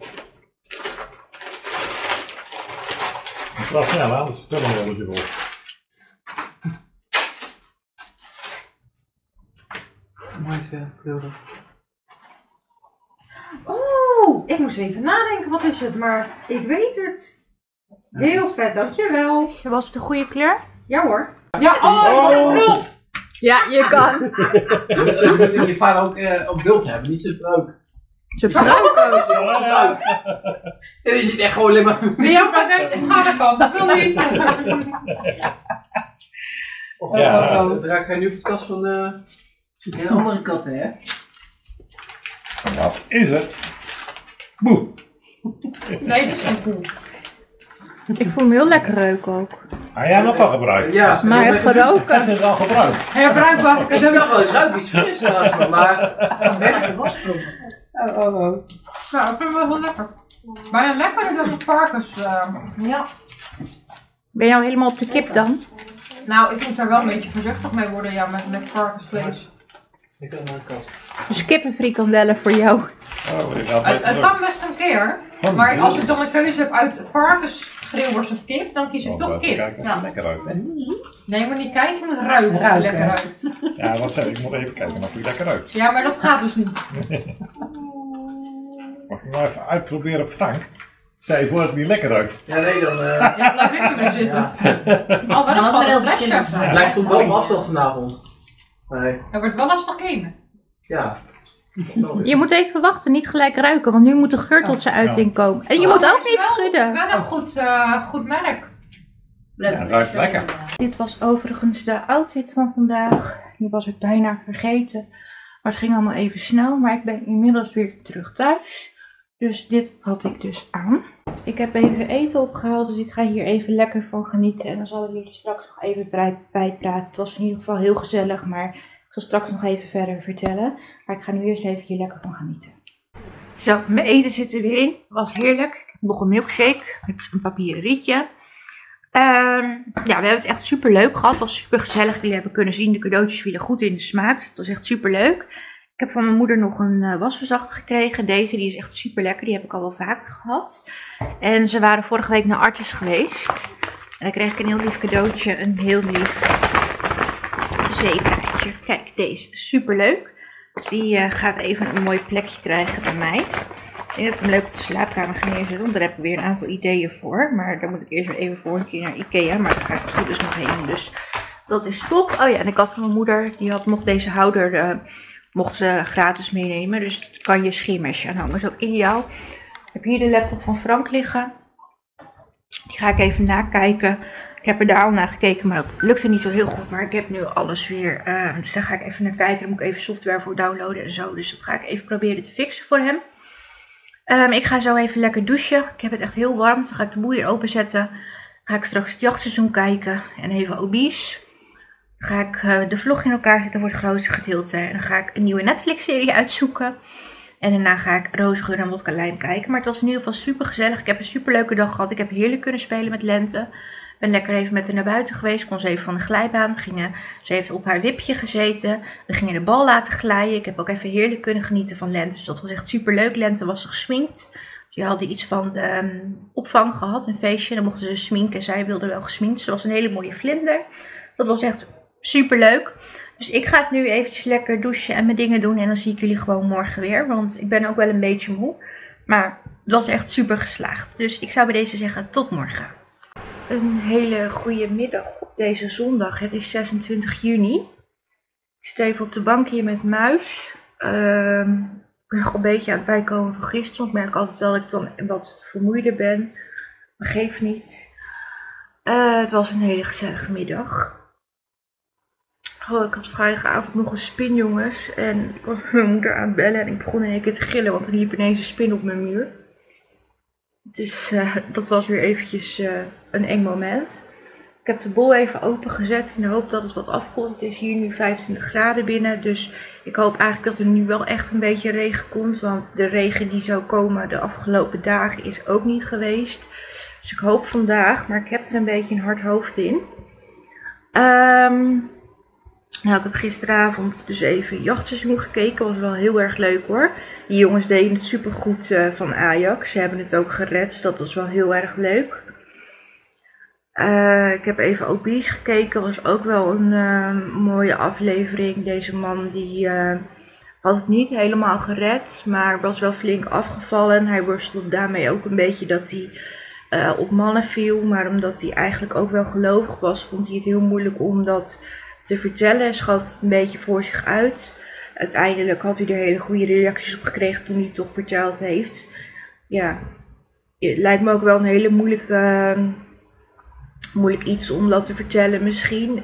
Het gaat snel aan, dat is toch een rolletje voor. Maiskleuren. Oh, ik moest even nadenken, wat is het? Maar ik weet het. Heel vet, dankjewel. Was het de goede kleur? Ja hoor. Ja, oh! Ja, je kan. Je moet je vader ook op beeld hebben, niet zijn pruik. Ze pruik ook. En je ziet echt gewoon alleen maar... Ja, maar nee, het is schadekant, dat wil niet. Het raakt hij nu op de kast van de andere katten, hè? Wat is het? Boe. Nee, dat is geen koe. Ik voel me heel lekker reuken ook. Hij jij nog al gebruikt? Ja, Maar geroken. Het is al gebruikt. Herbruikbare ik cadeau. dacht wel, het ruikt iets fris naast me, maar... Werkt de wasproeven. Nou, ik vind het wel heel lekker. Bijna lekkerder dan de varkens. Ja. Ben je nou helemaal op de kip dan? Nou, ik moet daar wel een beetje voorzichtig mee worden, ja, met varkensvlees. Ik heb naar de kast. Dus kippenfrikandellen voor jou. Oh, ik had Het kan best een keer, maar als ik dan een keuze heb uit varkensschreeuwers of kip, dan kies ik toch kip. Kijk, Ja. lekker uit. Hè? Nee, maar niet kijken, je moet ruiken of het lekker uit. Ja, wat zeg ik? Ik moet even kijken of hij lekker uit. Ja, maar dat gaat dus niet. Mag ik nou even uitproberen op Frank? Stel je voor dat het niet lekker uit. Ja, nee, dan... Ja, blijf ik ermee zitten. Ja. Oh, dat is wel heel verschillend. Het blijft toch wel op afstand vanavond. Nee. Het wordt wel lastig gamen. Ja. Je moet even wachten, niet gelijk ruiken, want nu moet de geur tot zijn uiting komen. En je moet ook niet schudden. Wel een goed merk. Leuk. Ja, ruikt lekker. Dit was overigens de outfit van vandaag. Die was ik bijna vergeten. Maar het ging allemaal even snel. Maar ik ben inmiddels weer terug thuis. Dus dit had ik dus aan. Ik heb even eten opgehaald. Dus ik ga hier even lekker van genieten. En dan zal ik jullie straks nog even bijpraten. Het was in ieder geval heel gezellig. Maar ik zal straks nog even verder vertellen. Maar ik ga nu eerst even hier lekker van genieten. Zo, mijn eten zit er weer in. Was heerlijk. Ik heb nog een milkshake met een papieren rietje. Ja, we hebben het echt super leuk gehad. Het was super gezellig. Jullie hebben kunnen zien, de cadeautjes vielen goed in de smaak. Het was echt super leuk. Ik heb van mijn moeder nog een wasverzachter gekregen. Deze die is echt super lekker. Die heb ik al wel vaker gehad. En ze waren vorige week naar Artis geweest. En dan kreeg ik een heel lief cadeautje. Een heel lief zeeprijtje. Kijk, deze is super leuk. Dus die gaat even een mooi plekje krijgen bij mij. Ik denk dat ik hem leuk op de slaapkamer ga neerzetten, want daar heb ik weer een aantal ideeën voor. Maar daar moet ik eerst weer even voor een keer naar Ikea, maar daar ga ik het goed dus nog heen. Dus dat is top. Oh ja, en ik had van mijn moeder, die had nog deze houder, mocht ze gratis meenemen. Dus daar kan je scheermesje aan hangen, dat is ook ideaal. Ik heb hier de laptop van Frank liggen. Die ga ik even nakijken. Ik heb er daar al naar gekeken, maar dat lukte niet zo heel goed. Maar ik heb nu alles weer, dus daar ga ik even naar kijken. Daar moet ik even software voor downloaden en zo. Dus dat ga ik even proberen te fixen voor hem. Ik ga zo even lekker douchen. Ik heb het echt heel warm. Dus dan ga ik de boel hier openzetten. Dan ga ik straks het jachtseizoen kijken. En even obese. Dan ga ik de vlog in elkaar zetten voor het grootste gedeelte. En dan ga ik een nieuwe Netflix-serie uitzoeken. En daarna ga ik Rozengeur en Wodka Lijm kijken. Maar het was in ieder geval super gezellig. Ik heb een super leuke dag gehad. Ik heb heerlijk kunnen spelen met Lente. Ik ben lekker even met haar naar buiten geweest. Kon ze even van de glijbaan. Ze heeft op haar wipje gezeten. We gingen de bal laten glijden. Ik heb ook even heerlijk kunnen genieten van Lente. Dus dat was echt super leuk. Lente was gesminkt. Ze hadden iets van de opvang gehad. Een feestje. Dan mochten ze sminken. Zij wilde wel gesminkt. Ze was een hele mooie vlinder. Dat was echt super leuk. Dus ik ga het nu eventjes lekker douchen en mijn dingen doen. En dan zie ik jullie gewoon morgen weer. Want ik ben ook wel een beetje moe. Maar het was echt super geslaagd. Dus ik zou bij deze zeggen tot morgen. Een hele goede middag op deze zondag. Het is 26 juni. Ik zit even op de bank hier met Muis. Ik ben nog een beetje aan het bijkomen van gisteren. Want ik merk altijd wel dat ik dan wat vermoeider ben. Maar geeft niet. Het was een hele gezellige middag. Oh, ik had vrijdagavond nog een spin, jongens. En ik was met mijn moeder aan het bellen. En ik begon in één keer te gillen, want er liep ineens een spin op mijn muur. Dus dat was weer eventjes een eng moment. Ik heb de bol even opengezet in de hoop dat het wat afkoelt. Het is hier nu 25 graden binnen. Dus ik hoop eigenlijk dat er nu wel echt een beetje regen komt. Want de regen die zou komen de afgelopen dagen is ook niet geweest. Dus ik hoop vandaag, maar ik heb er een beetje een hard hoofd in. Nou, ik heb gisteravond dus even jachtseizoen gekeken. Was wel heel erg leuk hoor. Die jongens deden het supergoed van Ajax. Ze hebben het ook gered, dus dat was wel heel erg leuk. Ik heb even Obese gekeken, was ook wel een mooie aflevering. Deze man die had het niet helemaal gered, maar was wel flink afgevallen. Hij worstelde daarmee ook een beetje dat hij op mannen viel. Maar omdat hij eigenlijk ook wel gelovig was, vond hij het heel moeilijk om dat te vertellen. Schoof het een beetje voor zich uit. Uiteindelijk had hij er hele goede reacties op gekregen toen hij het toch verteld heeft. Ja, het lijkt me ook wel een hele moeilijk iets om dat te vertellen misschien.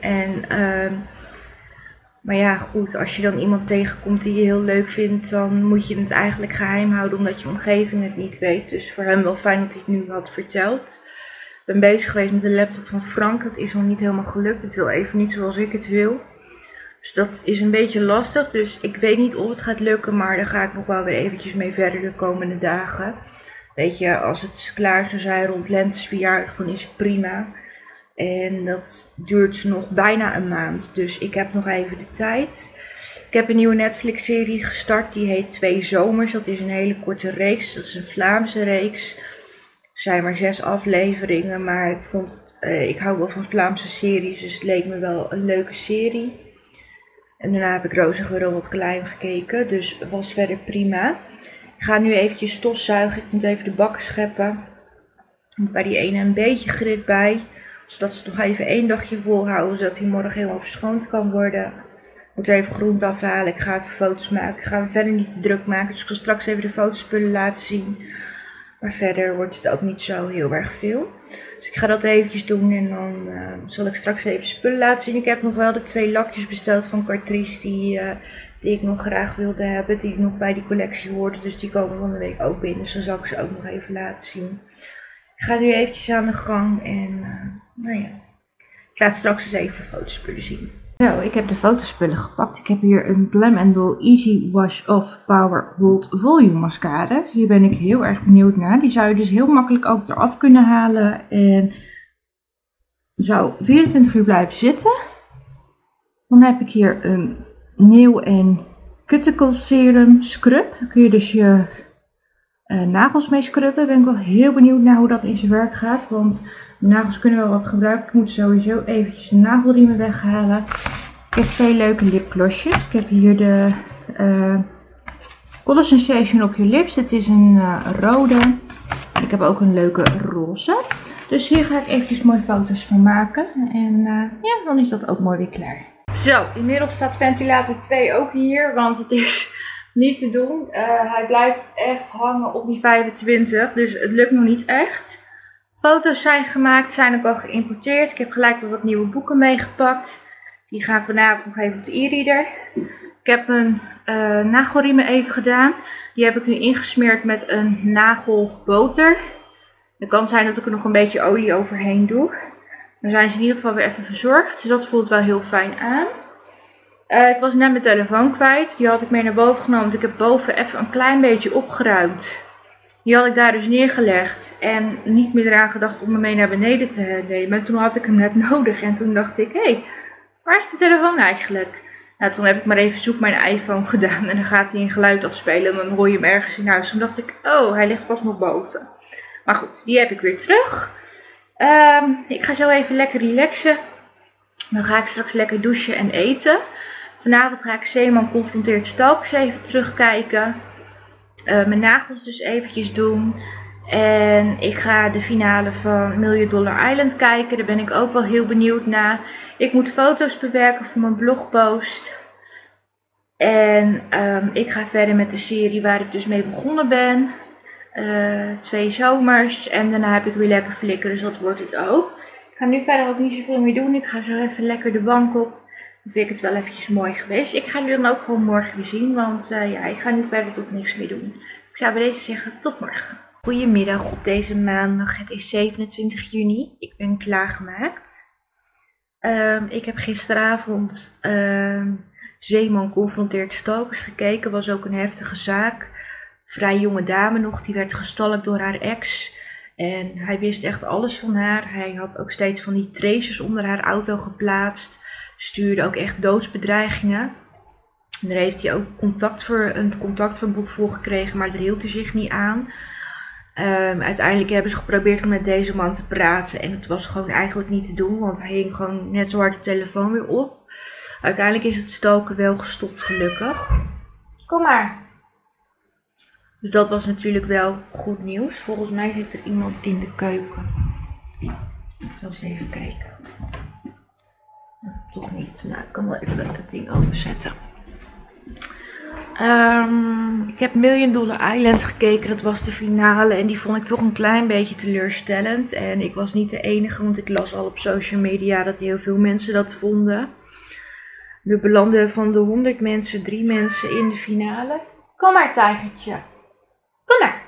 Maar ja, goed, als je dan iemand tegenkomt die je heel leuk vindt, dan moet je het eigenlijk geheim houden omdat je omgeving het niet weet. Dus voor hem wel fijn dat hij het nu had verteld. Ik ben bezig geweest met de laptop van Frank. Het is nog niet helemaal gelukt. Het wil even niet zoals ik het wil. Dus dat is een beetje lastig. Dus ik weet niet of het gaat lukken, maar daar ga ik nog wel weer eventjes mee verder de komende dagen. Weet je, als het klaar zou zijn rond Lentes verjaardag, dan is het prima. En dat duurt nog bijna een maand, dus ik heb nog even de tijd. Ik heb een nieuwe Netflix-serie gestart, die heet 2 Zomers. Dat is een hele korte reeks, dat is een Vlaamse reeks. Er zijn maar 6 afleveringen, maar ik hou wel van Vlaamse series, dus het leek me wel een leuke serie. En daarna heb ik Roze wat klein gekeken, dus het was verder prima. Ik ga nu eventjes stofzuigen, ik moet even de bakken scheppen. Ik moet bij die ene een beetje grit bij. Zodat ze nog even 1 dagje volhouden, zodat hij morgen helemaal verschoond kan worden. Ik moet even groente afhalen, ik ga even foto's maken. Ik ga me verder niet te druk maken, dus ik zal straks even de fotospullen laten zien. Maar verder wordt het ook niet zo heel erg veel. Dus ik ga dat eventjes doen en dan zal ik straks even spullen laten zien. Ik heb nog wel de 2 lakjes besteld van Cartrice die ik nog graag wilde hebben. Die nog bij die collectie hoorden, dus die komen van de week ook binnen. Dus dan zal ik ze ook nog even laten zien. Ik ga nu eventjes aan de gang en nou ja, ik laat straks eens even de fotospullen zien. Zo, ik heb de fotospullen gepakt. Ik heb hier een Glam & Dol Easy Wash Off Power Hold Volume Mascara. Hier ben ik heel erg benieuwd naar. Die zou je dus heel makkelijk ook eraf kunnen halen en zou 24 uur blijven zitten. Dan heb ik hier een Nail & Cuticle Serum Scrub. Daar kun je dus je nagels mee scrubben. Ben ik wel heel benieuwd naar hoe dat in zijn werk gaat, want de nagels kunnen wel wat gebruiken. Ik moet sowieso eventjes de nagelriemen weghalen. Ik heb 2 leuke lipglossjes. Ik heb hier de Color Sensation op je lips. Het is een rode. Ik heb ook een leuke roze. Dus hier ga ik eventjes mooie foto's van maken. En ja, dan is dat ook mooi weer klaar. Zo, inmiddels staat ventilator 2 ook hier, want het is niet te doen. Hij blijft echt hangen op die 25, dus het lukt nog niet echt. Foto's zijn gemaakt, zijn ook al geïmporteerd. Ik heb gelijk weer wat nieuwe boeken meegepakt. Die gaan vanavond nog even op de e-reader. Ik heb mijn nagelriemen even gedaan. Die heb ik nu ingesmeerd met een nagelboter. Het kan zijn dat ik er nog een beetje olie overheen doe. Dan zijn ze in ieder geval weer even verzorgd. Dus dat voelt wel heel fijn aan. Ik was net mijn telefoon kwijt. Die had ik mee naar boven genomen. Want ik heb boven even een klein beetje opgeruimd. Die had ik daar dus neergelegd. En niet meer eraan gedacht om me mee naar beneden te nemen. En toen had ik hem net nodig. En toen dacht ik, hé, waar is mijn telefoon eigenlijk? Nou, toen heb ik maar even zoek mijn iPhone gedaan. En dan gaat hij een geluid afspelen. En dan hoor je hem ergens in huis. Toen dacht ik, oh, hij ligt vast nog boven. Maar goed, die heb ik weer terug. Ik ga zo even lekker relaxen. Dan ga ik straks lekker douchen en eten. Vanavond ga ik Zeeman confronteert stalkers even terugkijken. Mijn nagels dus eventjes doen. En ik ga de finale van $1 Million Island kijken. Daar ben ik ook wel heel benieuwd naar. Ik moet foto's bewerken voor mijn blogpost. En ik ga verder met de serie waar ik dus mee begonnen ben. 2 zomers. En daarna heb ik weer lekker flikkeren, dus dat wordt het ook. Ik ga nu verder ook niet zoveel meer doen. Ik ga zo even lekker de bank op. Dan vind ik het wel eventjes mooi geweest. Ik ga jullie dan ook gewoon morgen weer zien. Want ja, ik ga nu verder tot niks meer doen. Ik zou bij deze zeggen, tot morgen. Goedemiddag op deze maandag. Het is 27 juni. Ik ben klaargemaakt. Ik heb gisteravond Zeeman confronteert stalkers gekeken. Was ook een heftige zaak. Vrij jonge dame nog. Die werd gestalkt door haar ex. En hij wist echt alles van haar. Hij had ook steeds van die tracers onder haar auto geplaatst. Stuurde ook echt doodsbedreigingen. En daar heeft hij ook een contactverbod voor gekregen, maar daar hield hij zich niet aan. Uiteindelijk hebben ze geprobeerd om met deze man te praten. En het was gewoon eigenlijk niet te doen. Want hij hing gewoon net zo hard de telefoon weer op. Uiteindelijk is het stoken wel gestopt, gelukkig. Kom maar. Dus dat was natuurlijk wel goed nieuws. Volgens mij zit er iemand in de keuken. Ik zal eens even kijken. Toch niet. Nou, ik kan wel even het ding openzetten. Ik heb Million Dollar Island gekeken. Dat was de finale. En die vond ik toch een klein beetje teleurstellend. En ik was niet de enige. Want ik las al op social media dat heel veel mensen dat vonden. Er belanden van de 100 mensen 3 mensen in de finale. Kom maar, tijgertje. Kom maar.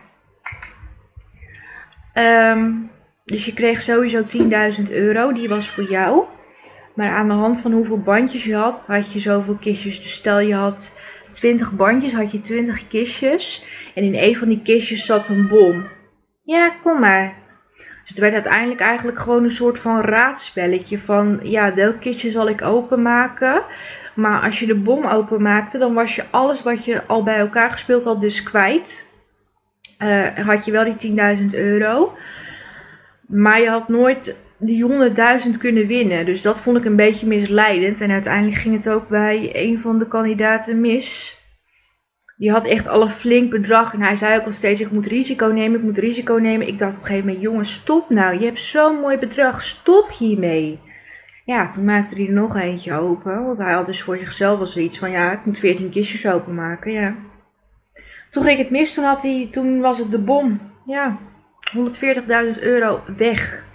Dus je kreeg sowieso 10.000 euro. Die was voor jou. Maar aan de hand van hoeveel bandjes je had, had je zoveel kistjes. Dus stel je had 20 bandjes, had je 20 kistjes. En in een van die kistjes zat een bom. Ja, kom maar. Dus het werd uiteindelijk eigenlijk gewoon een soort van raadspelletje. Van, ja, welk kistje zal ik openmaken? Maar als je de bom openmaakte, dan was je alles wat je al bij elkaar gespeeld had dus kwijt. Had je wel die 10.000 euro. Maar je had nooit die 100.000 kunnen winnen. Dus dat vond ik een beetje misleidend. En uiteindelijk ging het ook bij een van de kandidaten mis. Die had echt al een flink bedrag. En hij zei ook al steeds, ik moet risico nemen, ik moet risico nemen. Ik dacht op een gegeven moment, jongens, stop nou. Je hebt zo'n mooi bedrag, stop hiermee. Ja, toen maakte hij er nog eentje open. Want hij had dus voor zichzelf al zoiets van, ja, ik moet 14 kistjes openmaken, ja. Toen ging het mis, toen was het de bom. Ja, 140.000 euro weg.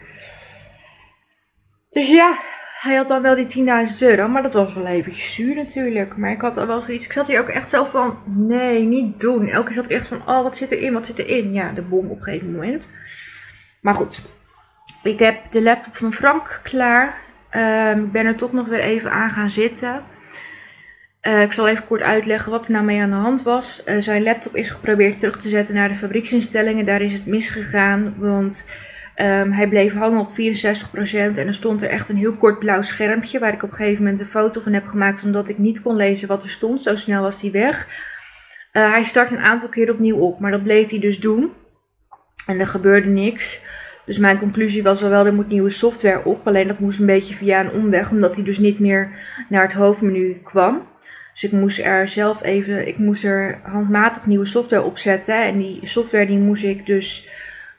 Dus ja, hij had dan wel die 10.000 euro, maar dat was wel eventjes zuur natuurlijk. Maar ik had al wel zoiets, ik zat hier ook echt zo van, nee, niet doen. Elke keer zat ik echt van, oh, wat zit erin, wat zit erin? Ja, de bom op een gegeven moment. Maar goed, ik heb de laptop van Frank klaar. Ik ben er toch nog weer even aan gaan zitten. Ik zal even kort uitleggen wat er nou mee aan de hand was. Zijn laptop is geprobeerd terug te zetten naar de fabrieksinstellingen. Daar is het misgegaan, want hij bleef hangen op 64% en er stond er echt een heel kort blauw schermpje waar ik op een gegeven moment een foto van heb gemaakt omdat ik niet kon lezen wat er stond. Zo snel was hij weg. Hij start een aantal keer opnieuw op, maar dat bleef hij dus doen. En er gebeurde niks. Dus mijn conclusie was al wel, er moet nieuwe software op. Alleen dat moest een beetje via een omweg, omdat hij dus niet meer naar het hoofdmenu kwam. Dus ik moest er handmatig nieuwe software opzetten. En die software die moest ik dus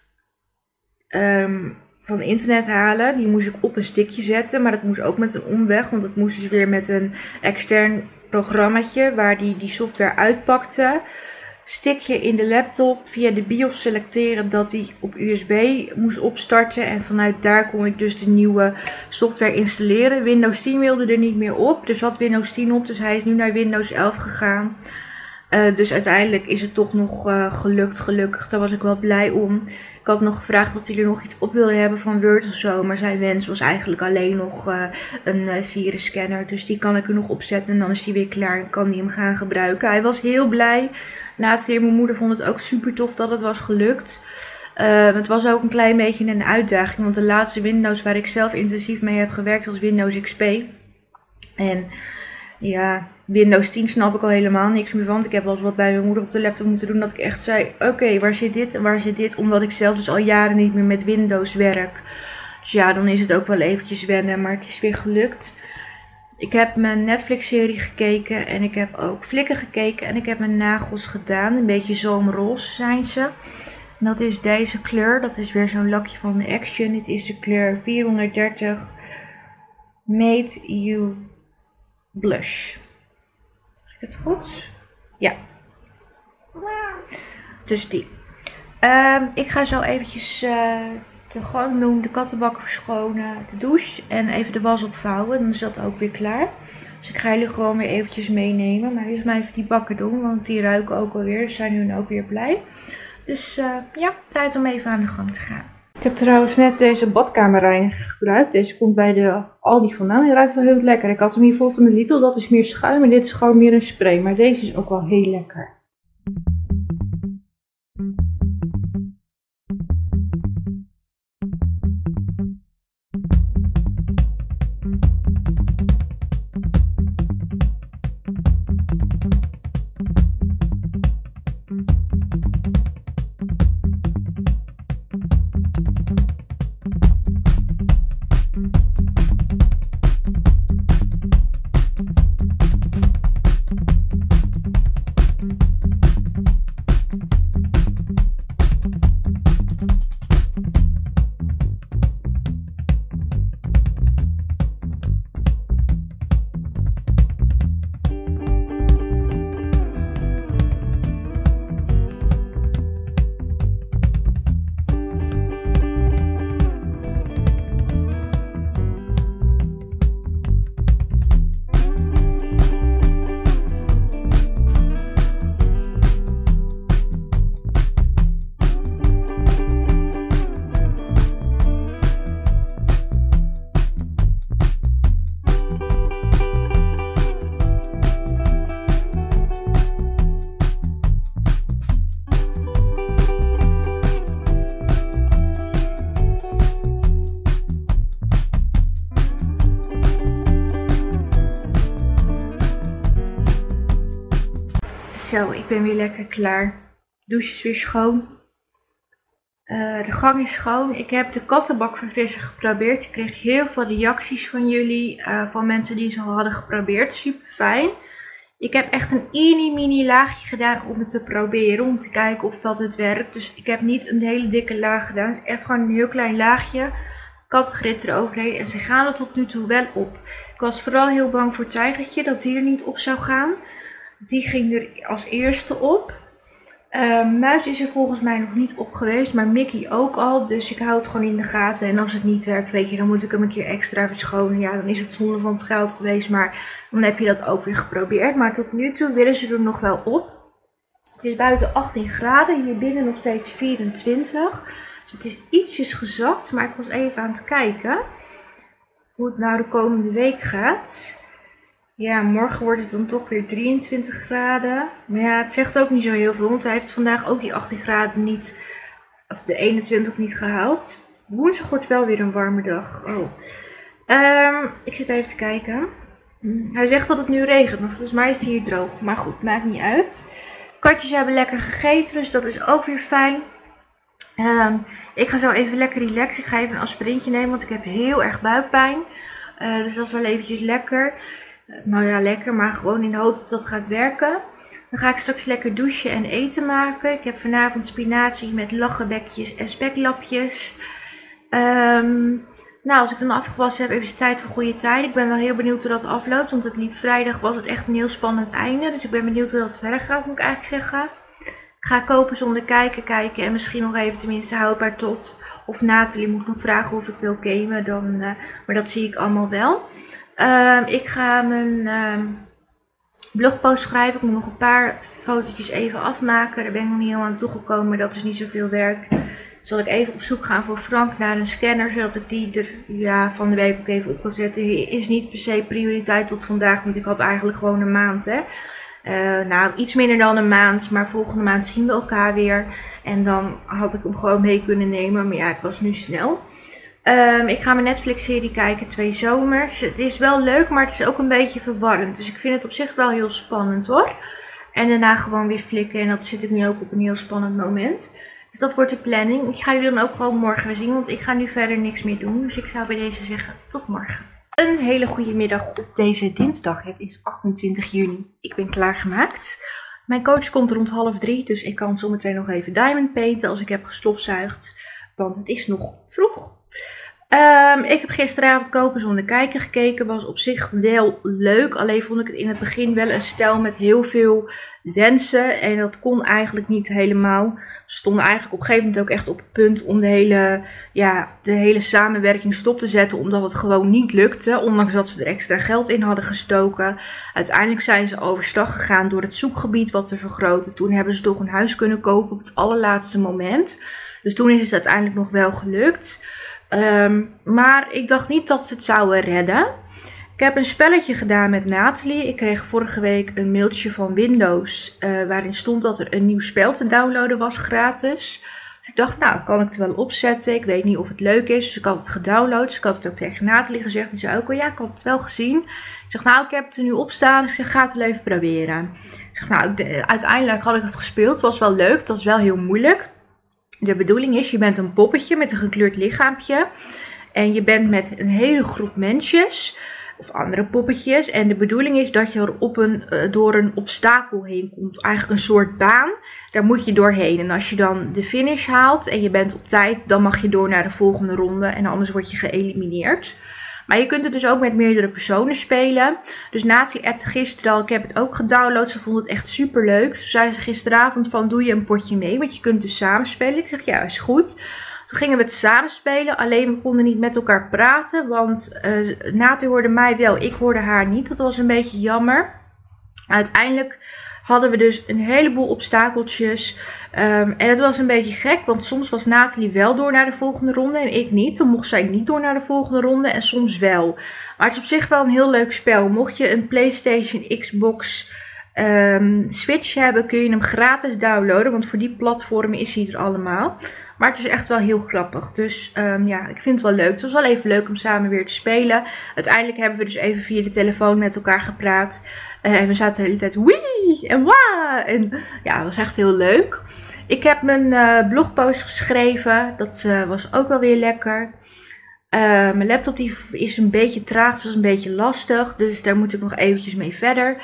van internet halen. Die moest ik op een stickje zetten. Maar dat moest ook met een omweg. Want dat moest dus weer met een extern programmaatje waar die software uitpakte. Stickje in de laptop, via de BIOS selecteren dat die op USB moest opstarten. En vanuit daar kon ik dus de nieuwe software installeren. Windows 10 wilde er niet meer op. Er zat Windows 10 op, dus hij is nu naar Windows 11 gegaan. Dus uiteindelijk is het toch nog gelukt, gelukkig. Daar was ik wel blij om. Ik had nog gevraagd of hij er nog iets op wilde hebben van Word of zo. Maar zijn wens was eigenlijk alleen nog een virusscanner. Dus die kan ik er nog opzetten en dan is die weer klaar en kan die hem gaan gebruiken. Hij was heel blij. Later weer, mijn moeder vond het ook super tof dat het was gelukt. Het was ook een klein beetje een uitdaging. Want de laatste Windows waar ik zelf intensief mee heb gewerkt was Windows XP. En ja, Windows 10 snap ik al helemaal niks meer van. Want ik heb wel eens wat bij mijn moeder op de laptop moeten doen. Dat ik echt zei, oké, waar zit dit en waar zit dit? Omdat ik zelf dus al jaren niet meer met Windows werk. Dus ja, dan is het ook wel eventjes wennen. Maar het is weer gelukt. Ik heb mijn Netflix-serie gekeken en ik heb ook Flikken gekeken en ik heb mijn nagels gedaan. Een beetje zomerroze zijn ze. En dat is deze kleur. Dat is weer zo'n lakje van de Action. Dit is de kleur 430 Made You Blush. Zeg ik het goed? Ja. Dus die. Ik ga zo eventjes gewoon doen, de kattenbak verschonen, de douche en even de was opvouwen. Dan is dat ook weer klaar. Dus ik ga jullie gewoon weer eventjes meenemen. Maar eerst maar even die bakken doen, want die ruiken ook alweer. Dus zijn nu ook weer blij. Dus ja, tijd om even aan de gang te gaan. Ik heb trouwens net deze badkamerreiniger gebruikt. Deze komt bij de Aldi vandaan. Die ruikt wel heel lekker. Ik had hem hiervoor van de Lidl. Dat is meer schuim en dit is gewoon meer een spray. Maar deze is ook wel heel lekker. Zo, ik ben weer lekker klaar. Douche is weer schoon. De gang is schoon. Ik heb de kattenbakverfrisser geprobeerd. Ik kreeg heel veel reacties van jullie. Van mensen die ze al hadden geprobeerd. Super fijn. Ik heb echt een mini laagje gedaan om het te proberen. Om te kijken of dat het werkt. Dus ik heb niet een hele dikke laag gedaan. Het is echt gewoon een heel klein laagje. Kattengrit eroverheen. En ze gaan er tot nu toe wel op. Ik was vooral heel bang voor Tijgertje. Dat die er niet op zou gaan. Die ging er als eerste op. Muis is er volgens mij nog niet op geweest, maar Mickey ook al. Dus ik hou het gewoon in de gaten. En als het niet werkt, weet je, dan moet ik hem een keer extra verschonen. Ja, dan is het zonde van het geld geweest, maar dan heb je dat ook weer geprobeerd. Maar tot nu toe willen ze er nog wel op. Het is buiten 18 graden, hier binnen nog steeds 24. Dus het is ietsjes gezakt, maar ik was even aan het kijken hoe het nou de komende week gaat. Ja, morgen wordt het dan toch weer 23 graden. Maar ja, het zegt ook niet zo heel veel. Want hij heeft vandaag ook die 18 graden niet, of de 21 niet gehaald. Woensdag wordt wel weer een warme dag. Oh. Ik zit even te kijken. Hij zegt dat het nu regent, maar volgens mij is het hier droog. Maar goed, maakt niet uit. Katjes hebben lekker gegeten, dus dat is ook weer fijn. Ik ga zo even lekker relaxen. Ik ga even een aspirintje nemen, want ik heb heel erg buikpijn. Dus dat is wel eventjes lekker. Nou ja, lekker, maar gewoon in de hoop dat dat gaat werken. Dan ga ik straks lekker douchen en eten maken. Ik heb vanavond spinazie met lachenbekjes en speklapjes. Nou, als ik dan afgewassen heb, is het tijd voor goede tijden. Ik ben wel heel benieuwd hoe dat afloopt, want het liep vrijdag, was het echt een heel spannend einde. Dus ik ben benieuwd hoe dat verder gaat, moet ik eigenlijk zeggen. Ik ga kopen zonder kijken en misschien nog even tenminste houdbaar tot. Of Nathalie moet nog vragen of ik wil gamen, dan, maar dat zie ik allemaal wel. Ik ga mijn blogpost schrijven. Ik moet nog een paar fotootjes even afmaken. Daar ben ik nog niet helemaal aan toegekomen, maar dat is niet zoveel werk. Zal ik even op zoek gaan voor Frank naar een scanner, zodat ik die er van de week ook even op kan zetten. Is niet per se prioriteit tot vandaag, want ik had eigenlijk gewoon een maand. Hè. Nou, iets minder dan een maand, maar volgende maand zien we elkaar weer. En dan had ik hem gewoon mee kunnen nemen, maar ja, ik was nu snel. Ik ga mijn Netflix-serie kijken, 2 zomers. Het is wel leuk, maar het is ook een beetje verwarrend. Dus ik vind het op zich wel heel spannend hoor. En daarna gewoon weer flikken. En dat zit ik nu ook op een heel spannend moment. Dus dat wordt de planning. Ik ga jullie dan ook gewoon morgen weer zien, want ik ga nu verder niks meer doen. Dus ik zou bij deze zeggen, tot morgen. Een hele goede middag op deze dinsdag. Het is 28 juni. Ik ben klaargemaakt. Mijn coach komt rond 2:30, dus ik kan zometeen nog even diamond painten als ik heb gestofzuigd. Want het is nog vroeg. Ik heb gisteravond Kopen zonder kijken gekeken. Was op zich wel leuk. Alleen vond ik het in het begin wel een stel met heel veel wensen. En dat kon eigenlijk niet helemaal. Ze stonden eigenlijk op een gegeven moment ook echt op het punt om de hele samenwerking stop te zetten. Omdat het gewoon niet lukte. Ondanks dat ze er extra geld in hadden gestoken. Uiteindelijk zijn ze overstag gegaan door het zoekgebied wat te vergroten. Toen hebben ze toch een huis kunnen kopen op het allerlaatste moment. Dus toen is het uiteindelijk nog wel gelukt. Maar ik dacht niet dat ze het zouden redden. Ik heb een spelletje gedaan met Nathalie. Ik kreeg vorige week een mailtje van Windows waarin stond dat er een nieuw spel te downloaden was, gratis. Dus ik dacht, nou, kan ik het wel opzetten. Ik weet niet of het leuk is. Dus ik had het gedownload. Dus ik had het ook tegen Nathalie gezegd. Die zei ook, ja, ik had het wel gezien. Ik zeg, nou, ik heb het er nu op staan. Dus ik zeg, ga het wel even proberen. Ik zeg, nou, uiteindelijk had ik het gespeeld. Het was wel leuk. Dat is wel heel moeilijk. De bedoeling is, je bent een poppetje met een gekleurd lichaampje. En je bent met een hele groep mensjes. Of andere poppetjes. En de bedoeling is dat je er door een obstakel heen komt. Eigenlijk een soort baan. Daar moet je doorheen. En als je dan de finish haalt en je bent op tijd, dan mag je door naar de volgende ronde. En anders word je geëlimineerd. Maar je kunt het dus ook met meerdere personen spelen. Dus Nathalie appte gisteren al, ik heb het ook gedownload. Ze vond het echt super leuk. Toen zei ze gisteravond van, doe je een potje mee? Want je kunt dus samen spelen. Ik zeg, ja, is goed. Toen gingen we het samen spelen. Alleen we konden niet met elkaar praten. Want Nathalie hoorde mij wel, ik hoorde haar niet. Dat was een beetje jammer. Uiteindelijk hadden we dus een heleboel obstakeltjes. En het was een beetje gek, want soms was Nathalie wel door naar de volgende ronde en ik niet. Dan mocht zij niet door naar de volgende ronde en soms wel. Maar het is op zich wel een heel leuk spel. Mocht je een PlayStation, Xbox, Switch hebben, kun je hem gratis downloaden. Want voor die platformen is hij er allemaal. Maar het is echt wel heel grappig. Dus ja, ik vind het wel leuk. Het was wel even leuk om samen weer te spelen. Uiteindelijk hebben we dus even via de telefoon met elkaar gepraat. En we zaten de hele tijd wee en wa. En ja, het was echt heel leuk. Ik heb mijn blogpost geschreven. Dat was ook wel weer lekker. Mijn laptop die is een beetje traag, dus dat is een beetje lastig. Dus daar moet ik nog eventjes mee verder.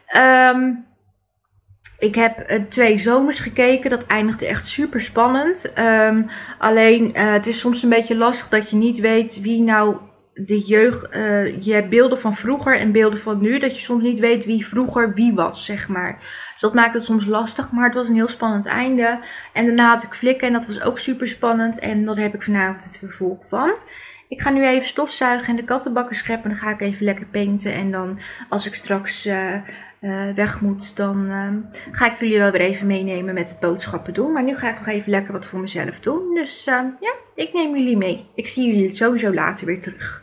Ik heb 2 zomers gekeken. Dat eindigde echt super spannend. Alleen het is soms een beetje lastig dat je niet weet wie nou de jeugd... je hebt beelden van vroeger en beelden van nu. Dat je soms niet weet wie vroeger wie was, zeg maar. Dus dat maakt het soms lastig. Maar het was een heel spannend einde. En daarna had ik flikken en dat was ook super spannend. En daar heb ik vanavond het vervolg van. Ik ga nu even stofzuigen en de kattenbakken scheppen. Dan ga ik even lekker painten. En dan als ik straks weg moet, dan ga ik jullie wel weer even meenemen met het boodschappen doen. Maar nu ga ik nog even lekker wat voor mezelf doen. Dus ja, ik neem jullie mee. Ik zie jullie sowieso later weer terug.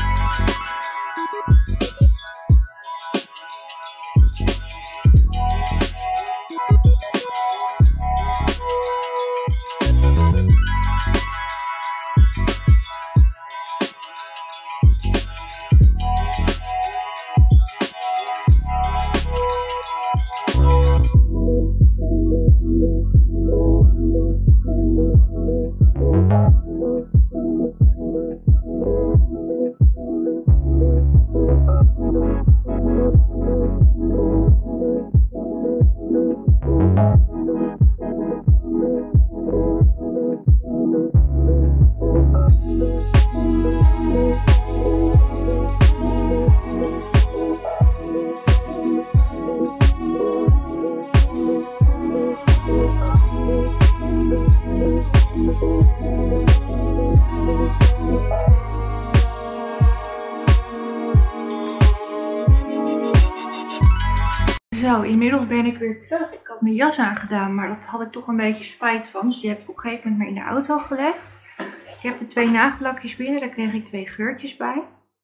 Zo, inmiddels ben ik weer terug. Ik had mijn jas aangedaan, maar dat had ik toch een beetje spijt van. Dus die heb ik op een gegeven moment maar in de auto gelegd. Ik heb de 2 nagellakjes binnen, daar kreeg ik 2 geurtjes bij.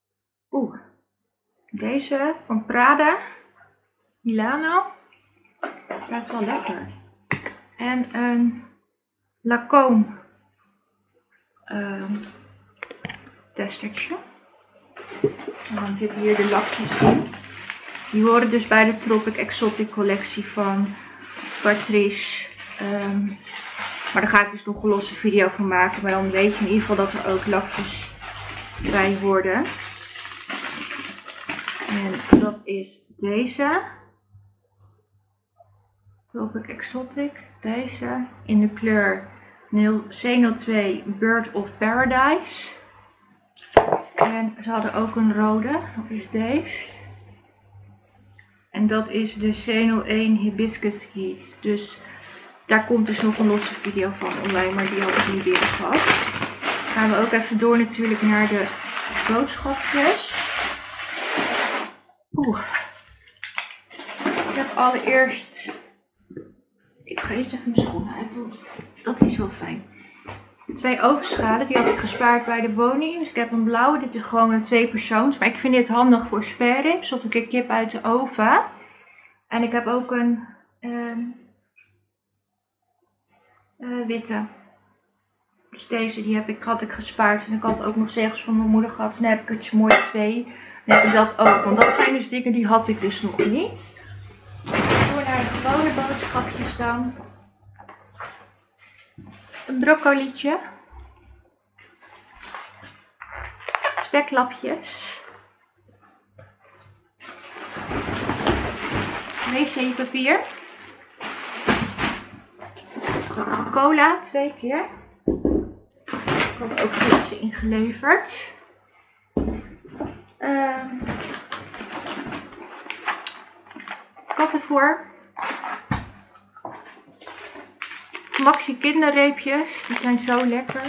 Deze van Prada Milano. Ruikt wel lekker. En een Lacombe testertje. En dan zitten hier de lakjes in. Die horen dus bij de Tropic Exotic collectie van Patrice. Maar daar ga ik dus nog een losse video van maken. Maar dan weet je in ieder geval dat er ook lakjes bij worden. En dat is deze. Tropic Exotic. Deze in de kleur C02 Bird of Paradise. En ze hadden ook een rode. Dat is deze. En dat is de C01 Hibiscus Heat. Dus daar komt dus nog een losse video van online, maar die had ik niet eerder gehad. Dan gaan we ook even door natuurlijk naar de boodschapjes. Ik heb allereerst... Ik ga eerst even mijn schoenen uitdoen. Dat is wel fijn. 2 ovenschalen, die had ik gespaard bij de woning. Dus ik heb een blauwe, dit is gewoon een 2-persoons. Maar ik vind dit handig voor spare ribs of een keer kip uit de oven. En ik heb ook een witte. Dus deze die had ik gespaard. En ik had ook nog zegels van mijn moeder gehad. Dan heb ik het mooi 2. Dan heb ik dat ook. Want dat zijn dus dingen die had ik dus nog niet. Door naar de gewone boodschapjes dan. Een broccolietje. Speklapjes. Wc-papier. Cola 2 keer. Ik had ook deze ingeleverd. Kattenvoer. Maxi kinderreepjes, die zijn zo lekker.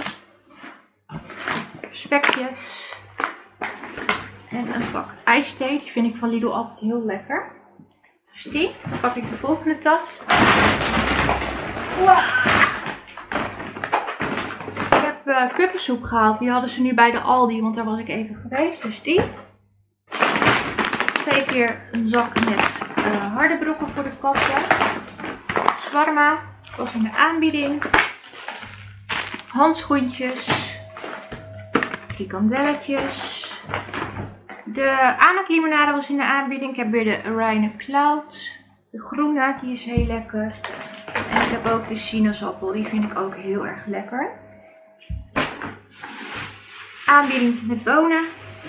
Spekjes. En een pak ijsthee, die vind ik van Lidl altijd heel lekker. Dus die, dan pak ik de volgende tas. Wow. Ik heb kuppensoep gehaald, die hadden ze nu bij de Aldi, want daar was ik even geweest. Dus die. 2 keer een zak met harde brokken voor de katten. Shawarma. Was in de aanbieding. handschoentjes, frikandelletjes. De aanaklimonade was in de aanbieding. Ik heb weer de Arena Cloud. De groene, die is heel lekker. En ik heb ook de sinaasappel, die vind ik ook heel erg lekker. Aanbieding van de bonen.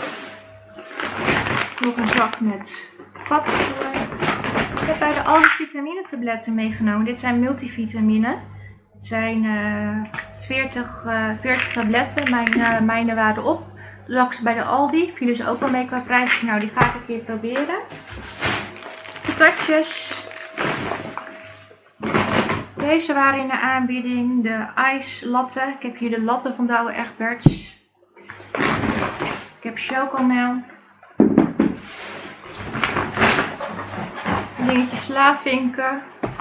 Nog een zak met paddenstoelen. Ik heb bij de Aldi vitamine tabletten meegenomen. Dit zijn multivitamine. Het zijn 40 tabletten. Mijne waren op. Toen zag ik ze bij de Aldi. Vielen ze ook wel mee qua prijs. Nou, die ga ik een keer proberen. Patatjes. Deze waren in de aanbieding. De ice latte. Ik heb hier de latte van Douwe Egberts. Ik heb chocomel. Dingetjes slavinken.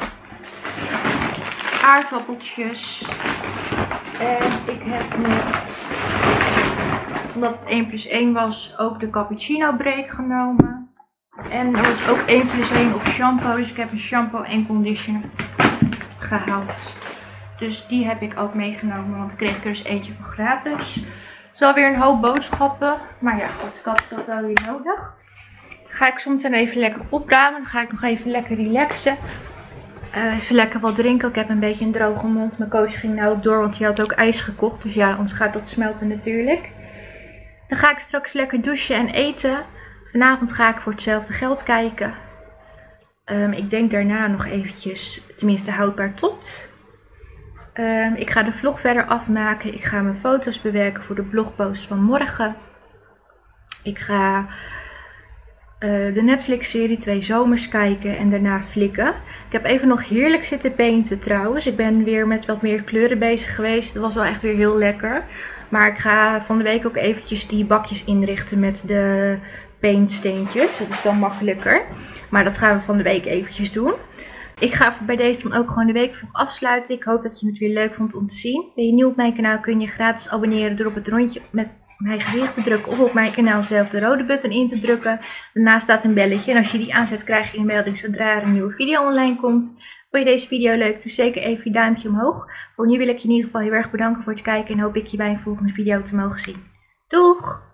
Aardappeltjes. En ik heb nog, omdat het 1+1 was, ook de cappuccino break genomen. En er was ook 1+1 op shampoo. Dus ik heb een shampoo en conditioner gehaald. Dus die heb ik ook meegenomen. Want ik kreeg er dus eentje voor gratis. Het is alweer een hoop boodschappen. Maar ja, goed, ik had dat wel weer nodig. Ga ik zometeen even lekker opruimen. Dan ga ik nog even lekker relaxen. Even lekker wat drinken. Ik heb een beetje een droge mond. Mijn coach ging nou door, want hij had ook ijs gekocht. Dus ja, anders gaat dat smelten natuurlijk. Dan ga ik straks lekker douchen en eten. Vanavond ga ik voor hetzelfde geld kijken. Ik denk daarna nog eventjes, tenminste houdbaar tot. Ik ga de vlog verder afmaken. Ik ga mijn foto's bewerken voor de blogpost van morgen. Ik ga de Netflix-serie 2 Zomers kijken en daarna flikken. Ik heb even nog heerlijk zitten painten trouwens. Ik ben weer met wat meer kleuren bezig geweest. Dat was wel echt weer heel lekker. Maar ik ga van de week ook eventjes die bakjes inrichten met de paintsteentjes. Dat is dan makkelijker. Maar dat gaan we van de week eventjes doen. Ik ga bij deze dan ook gewoon de weekvlog afsluiten. Ik hoop dat je het weer leuk vond om te zien. Ben je nieuw op mijn kanaal, kun je gratis abonneren door op het rondje met mijn gezicht te drukken of op mijn kanaal zelf de rode button in te drukken. Daarnaast staat een belletje en als je die aanzet krijg je een melding zodra er een nieuwe video online komt. Vond je deze video leuk? Doe zeker even je duimpje omhoog. Voor nu wil ik je in ieder geval heel erg bedanken voor het kijken en hoop ik je bij een volgende video te mogen zien. Doeg!